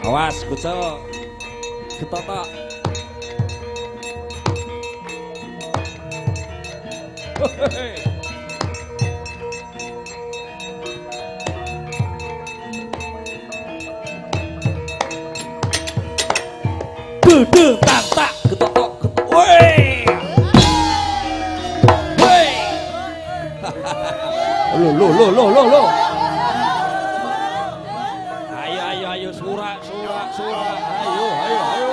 Awas kucuk. Ketotok. Dudu tak tak ketotok. Woi. Woi. Lo lo lo lo lo lo. Ayo ayo ayo surak surak surak. Ayo ayo ayo.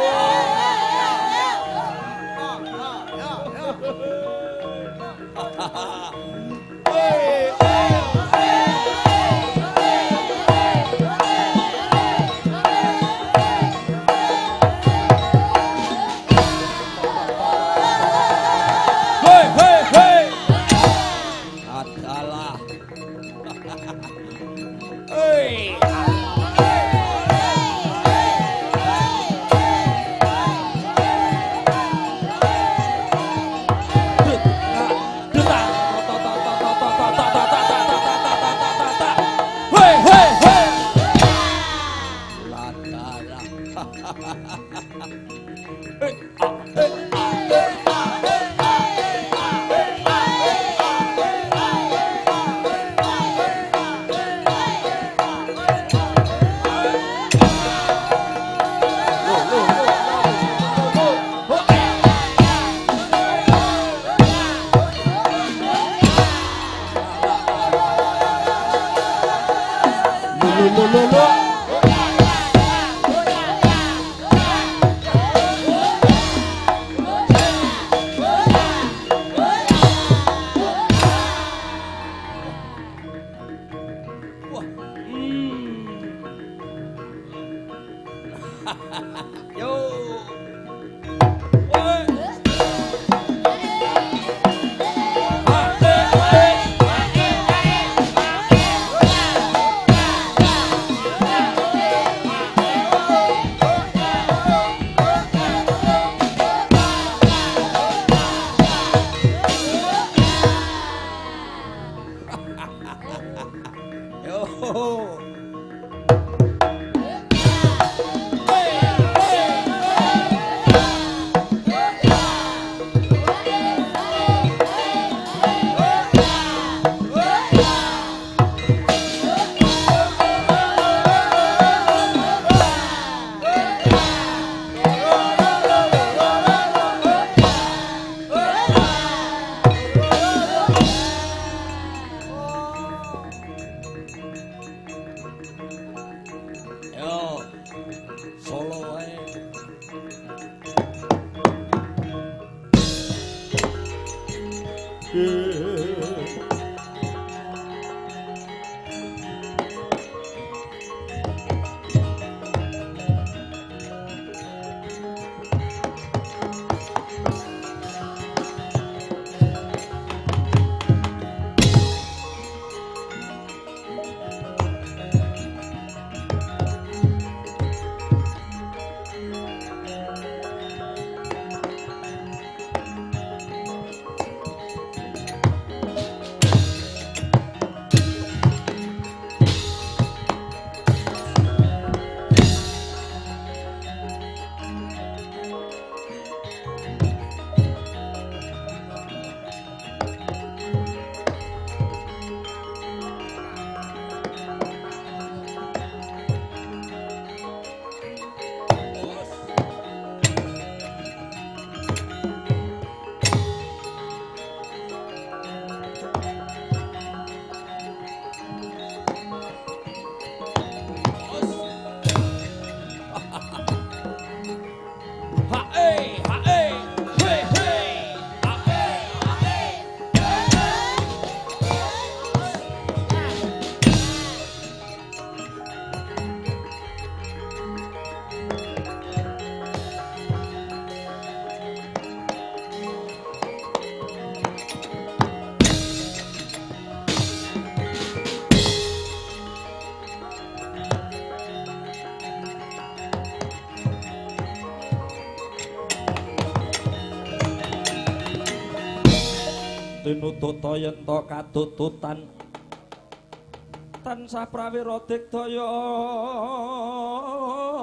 Tinututa yen ta katututan tansah prawira digdaya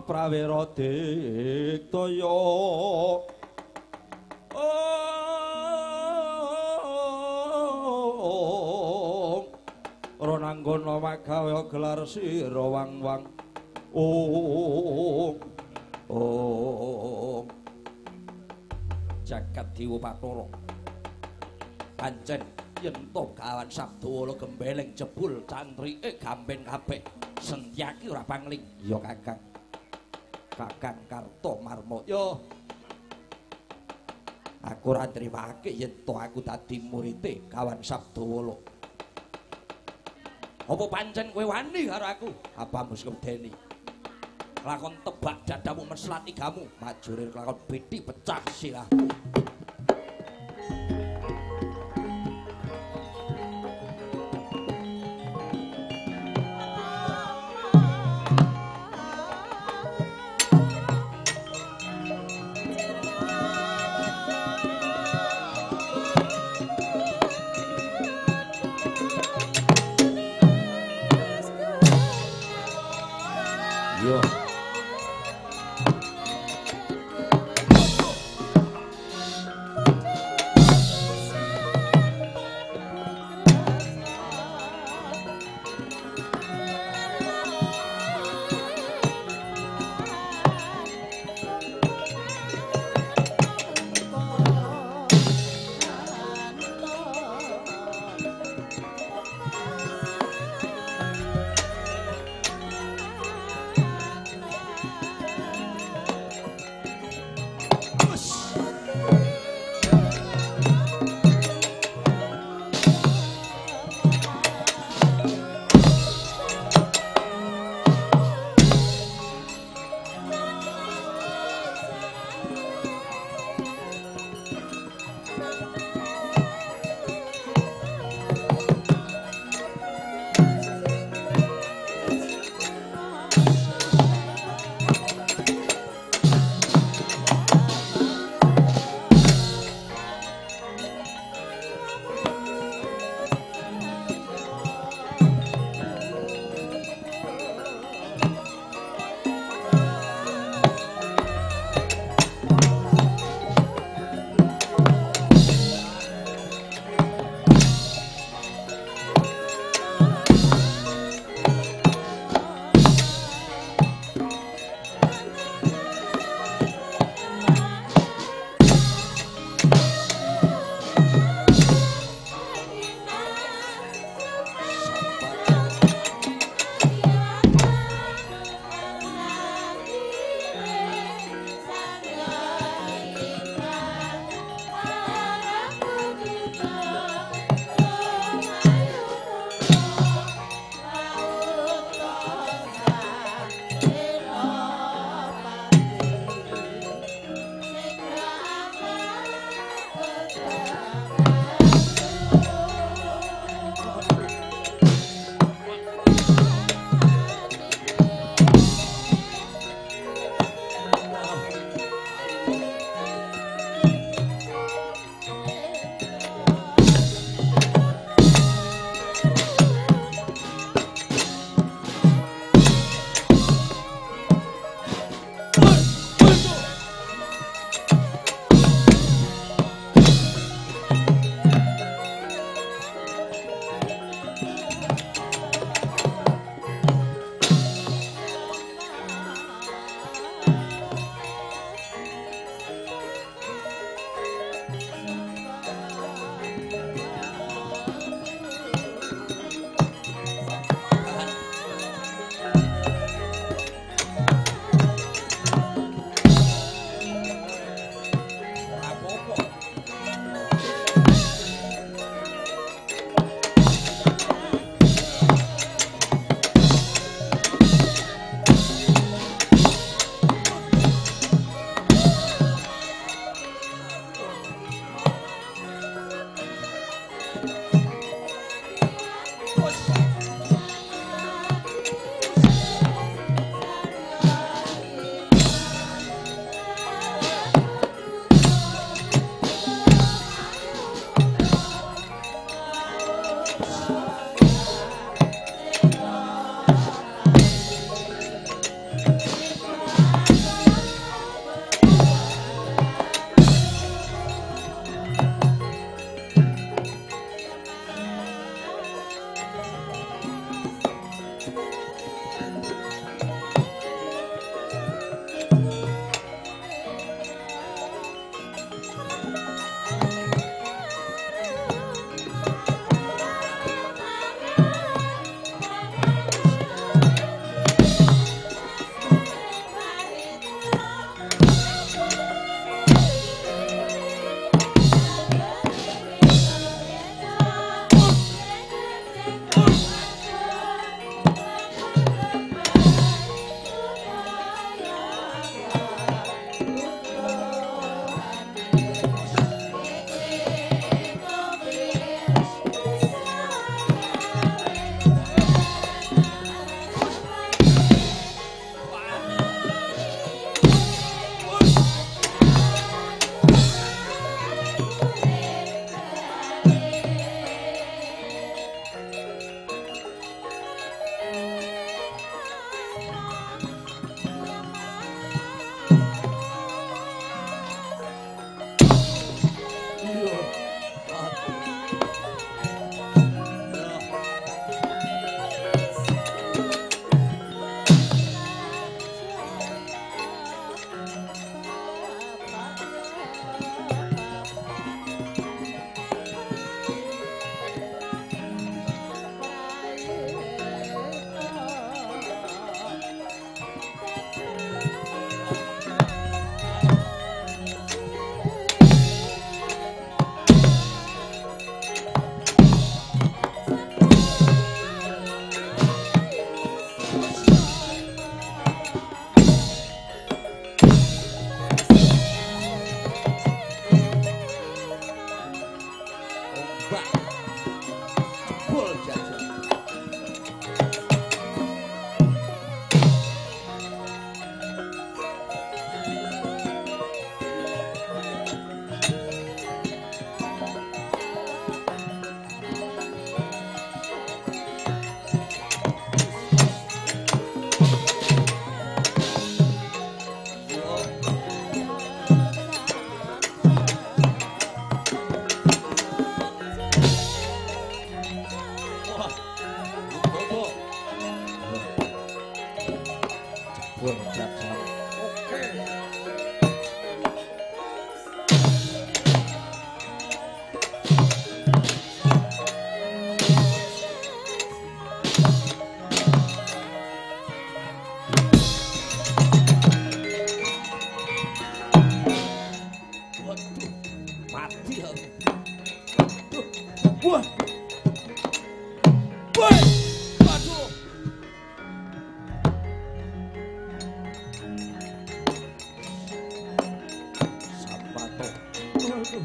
prawira diktaya Ronanggana magawe gelar sira wang-wang Om Om Jagat Dewa Bathara pancen yen to kawan Sabdawala gembeleng jebul cantrike gamben kabeh Sentyaki ora pangling ya Kakang Kakang Kartomarmaya aku ora nrimake yen to aku dadi murite kawan Sabdawala apa pancen kowe wani karo aku apa mus kemdeni lakon tebak dadamu meslat igamu majurir lakon bedi pecah sirahmu pun jaksa. Oke. Waduh, mati aku. Wah. Wah. Waduh. Sapato. Waduh.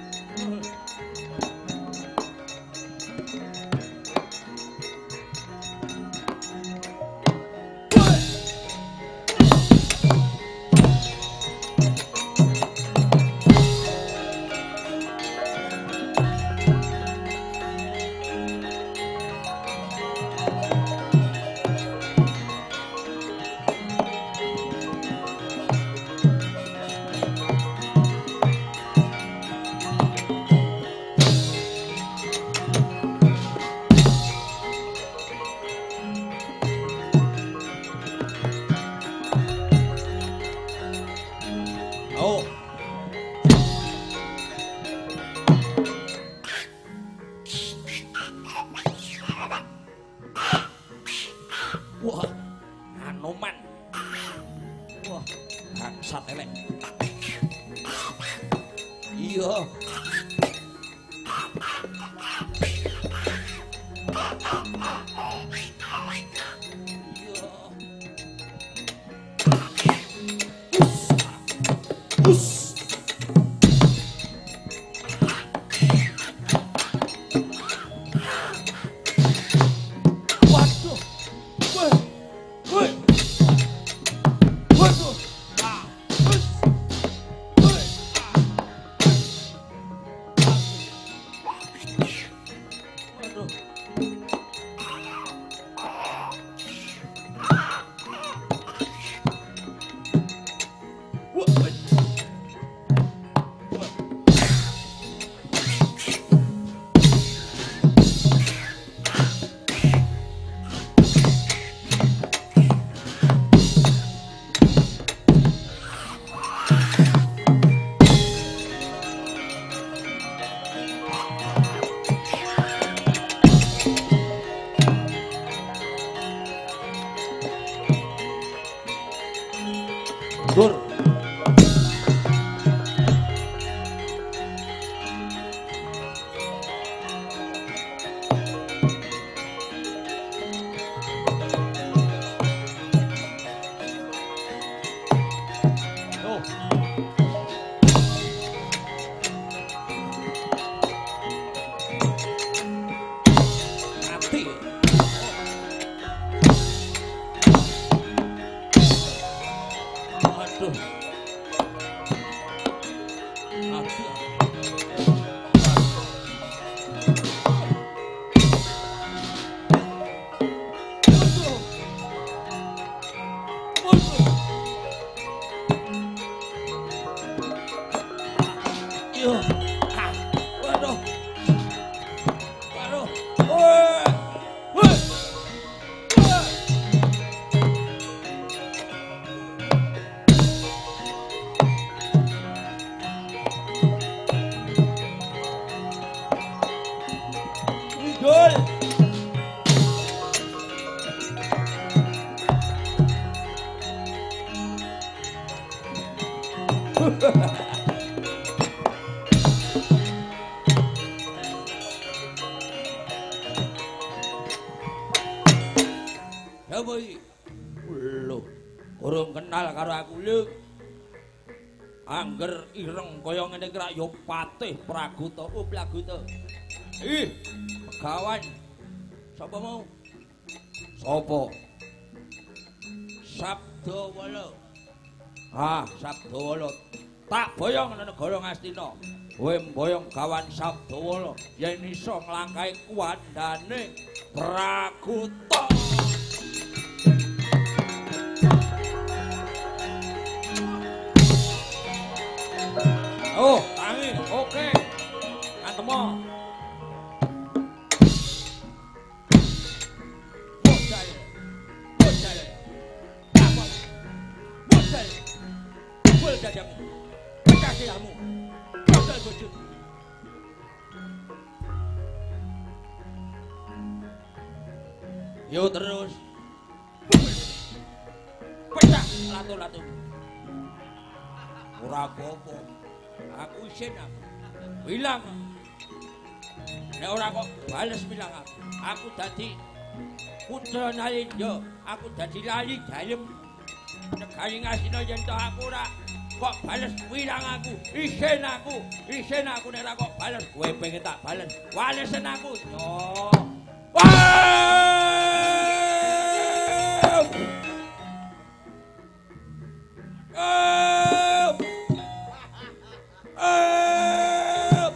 Oh. Wah, Anoman. Wah, bangsat elek. Iya. Iya. Us. Waduh. Woi. Woi. Waduh. Ah. Us. Woi. Waduh. Woi. Dur. Oh. Mati. Aduh. Aduh. Aduh. Yo. Ah. Waduh. Waduh. Woi. Woi. Woi. Gol. Ya boy. Lho, urung kenal karo aku lho. Angger ireng kaya ngene iki rak ya Patih Praguta. Oh, Praguta. Ih, kawan. Sapa mau? Sapa? Sabdawala. Ah, Sabdawala. Tak boyong nang negara Ngastina. Kowe mboyong kawan Sabdawala yen iso nglangkahi kuwandane Praguta. Oh, tangi, oke. Antemo. Bocah. Bocah. Apa? Budal. Bul dadamu. Pecah silamu. Budal bojo. Yo terus. Pecah latu-latu. Ora apa-apa. Aku isin aku. Bilang. Nek ora kok bales bilang aku. Aku dadi putra Nalendra. Aku dadi lali dalem. Negari ngasino yen to aku ora kok bales bilang aku. Isin aku. Isin aku nek ora kok bales kowe pengen tak bales. Walesen aku. Yo. Wah! Up! Up!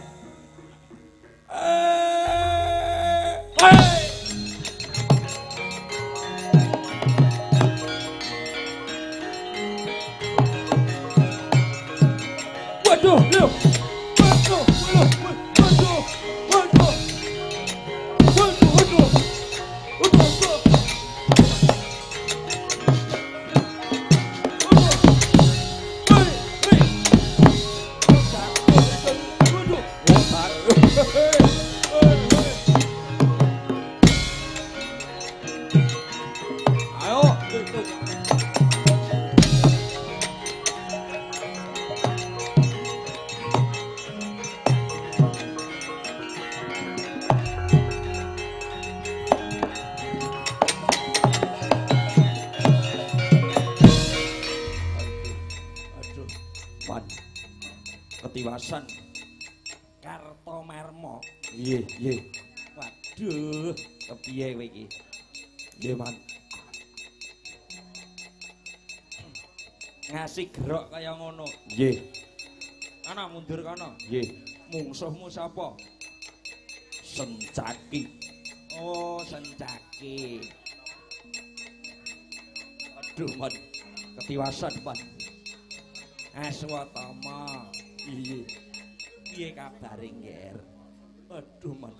Waduh, lu. Waduh, waduh, waduh, waduh. Waduh, waduh. Waduh. Ayo, aduh, Wan, ketiwasan Kartomarma. Iya, iya. Waduh, kepiye kowe iki? Nggih, Man. Ngasih gerok kaya ngono. Nggih. Ana mundur kono. Nggih. Mungsuhmu sapa? Sencaki. Oh, Sencaki. Aduh, Man. Ketiwasan, Man. Aswatama. Iya. Piye kabare, Nger? Aduh, Man.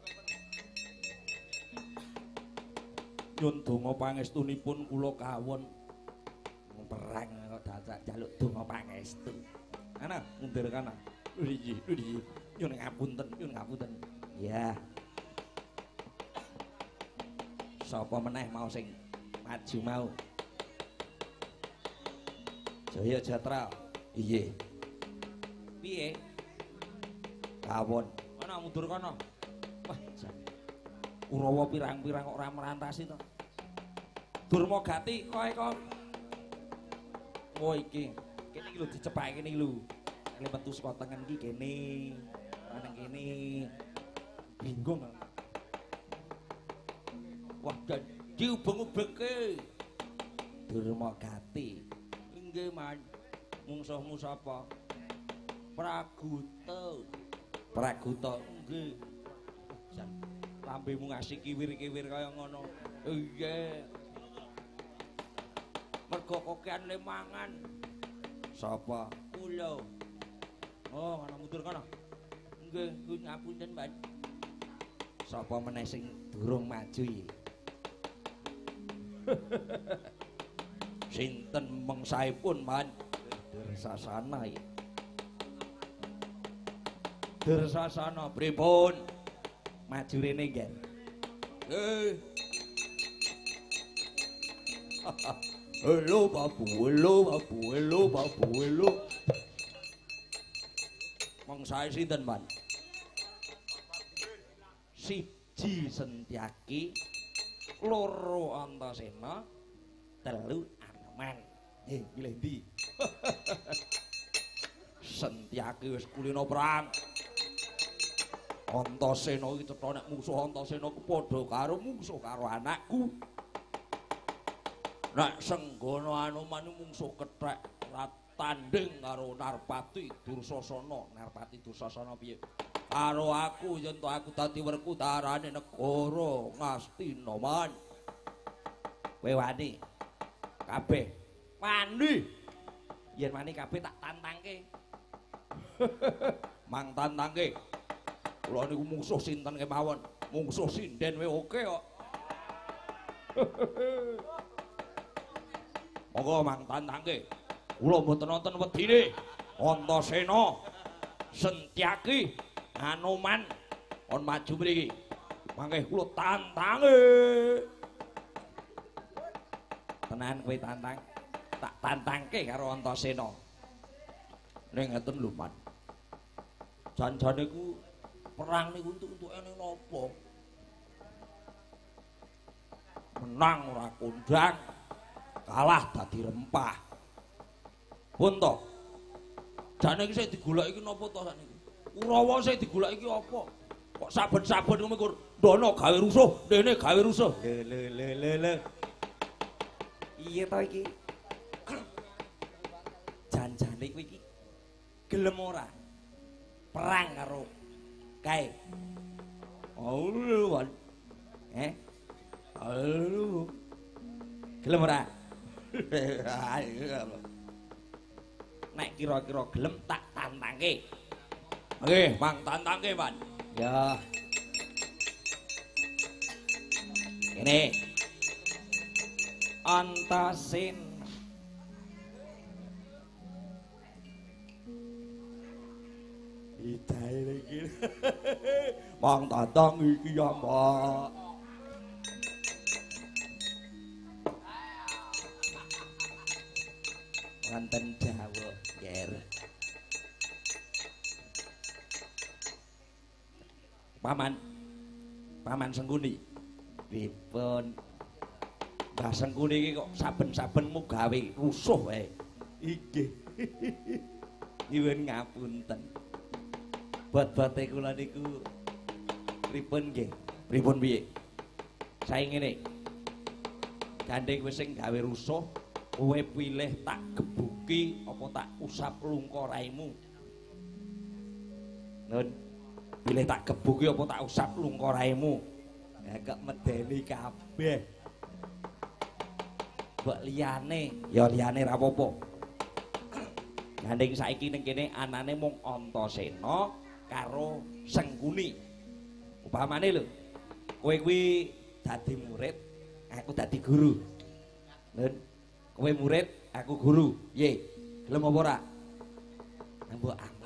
Nyun donga pangestunipun kula kawon. Perang kok dadak njaluk donga pangestu. Ana mundur kana. Iki, iki. Nyun ngapunten, nyun ngapunten. Ya. Sapa meneh mau sing maju mau? Jaya Jatra. Iye. Piye? Kawon. Ana mundur kana. Wah, Kurawa pirang-pirang kok ora merantasi to. Durmagati koe kok. Oh iki. Kene iki lho dicepake kene iki lho. Nek metu saka tengen iki kene. Nang kene. Bingung. Wah, dan diubeng-ubengke. Durmagati. Inggih, Man. Mungsuhmu sapa? Praguta. Praguta. Nggih. Jan lambemu ngasih kiwir-kiwir kaya ngono. Iya. Mergo kokean le mangan. Sapa? Kula. Oh, ana mundur kana. Nggih, ngapunten, Mbak. Sapa meneh sing durung maju iki? Sinten mengsaipun, Man? Dersasana iki. Dersasana pripun? Maju rene, Nggih. Eh. Halo babu, halo babu, halo babu, halo. Mangsae sinten, Man? Siji Sentyaki, loro Antasena, telu Anoman. Eh, milih ndi? Sentyaki wis kulino perang. Antasena iki cetha nek musuh Antasena ku padha karo mungsuh karo anakku. Nek Senggana Anoman mungsuh kethek tanding karo Narpati Dursasana. Narpati Dursasana piye? Karo aku yen to aku dadi werkudarane negara Ngastina, Man. Kowe wani kabeh. Wani. Yen wani kabeh tak tantangke. Mang tantangke. Kula niku mungsuh sinten kemawon. Mungsuh sinden wae oke kok. Monggo mang tantangke. Kula mboten wonten wedine. Antasena, Sentyaki, Anoman on maju mriki. Mangke kula tantange. Tenan kowe tantang. Tak tantangke karo Antasena. Ning ngeten lho, Man. Janjane ku perang niku untuk-untuke ning napa? Menang ora kondang, kalah dadi rempah. Pun to. Jane iki sing digoleki napa to sakniki? Urawa sing digoleki iki apa? Kok saben-saben ngono ndono gawe rusuh, dene gawe rusuh. Le le le le. Iya to iki. Janjane kowe iki gelem ora perang karo kae. Oh, wan. Eh? Aduh. Gelem ora? Nek kira-kira gelem tak tantangke. Nggih, Mang tantangke, Pan. Ya. Ini. Antasin. Idae iki. Mang tantang iki ya, Mbak. Wonten Jawa, ger. Paman. Paman Sengkuni. Pripun? Mbah Sengkuni iki kok saben-saben mu gawe rusuh wae. Inggih. Nyuwun ngapunten. Bot-bote kula niku pripun nggih? Pripun piye? Sae ngene. Gandeng wis sing gawe rusuh, kowe pilih tak gebuki apa tak usap lungka raimu. Nun. Pilih tak gebuki apa tak usap lungka raimu. Ya kok medeni kabeh. Mbok liyane, ya liyane ra apa-apa. Gandeng saiki ning kene anane mung Antasena karo Sengkuni. Upamane lho, kowe kuwi dadi murid, aku dadi guru. Nun, kowe murid, aku guru. Ye, gelem apa ora? Mbok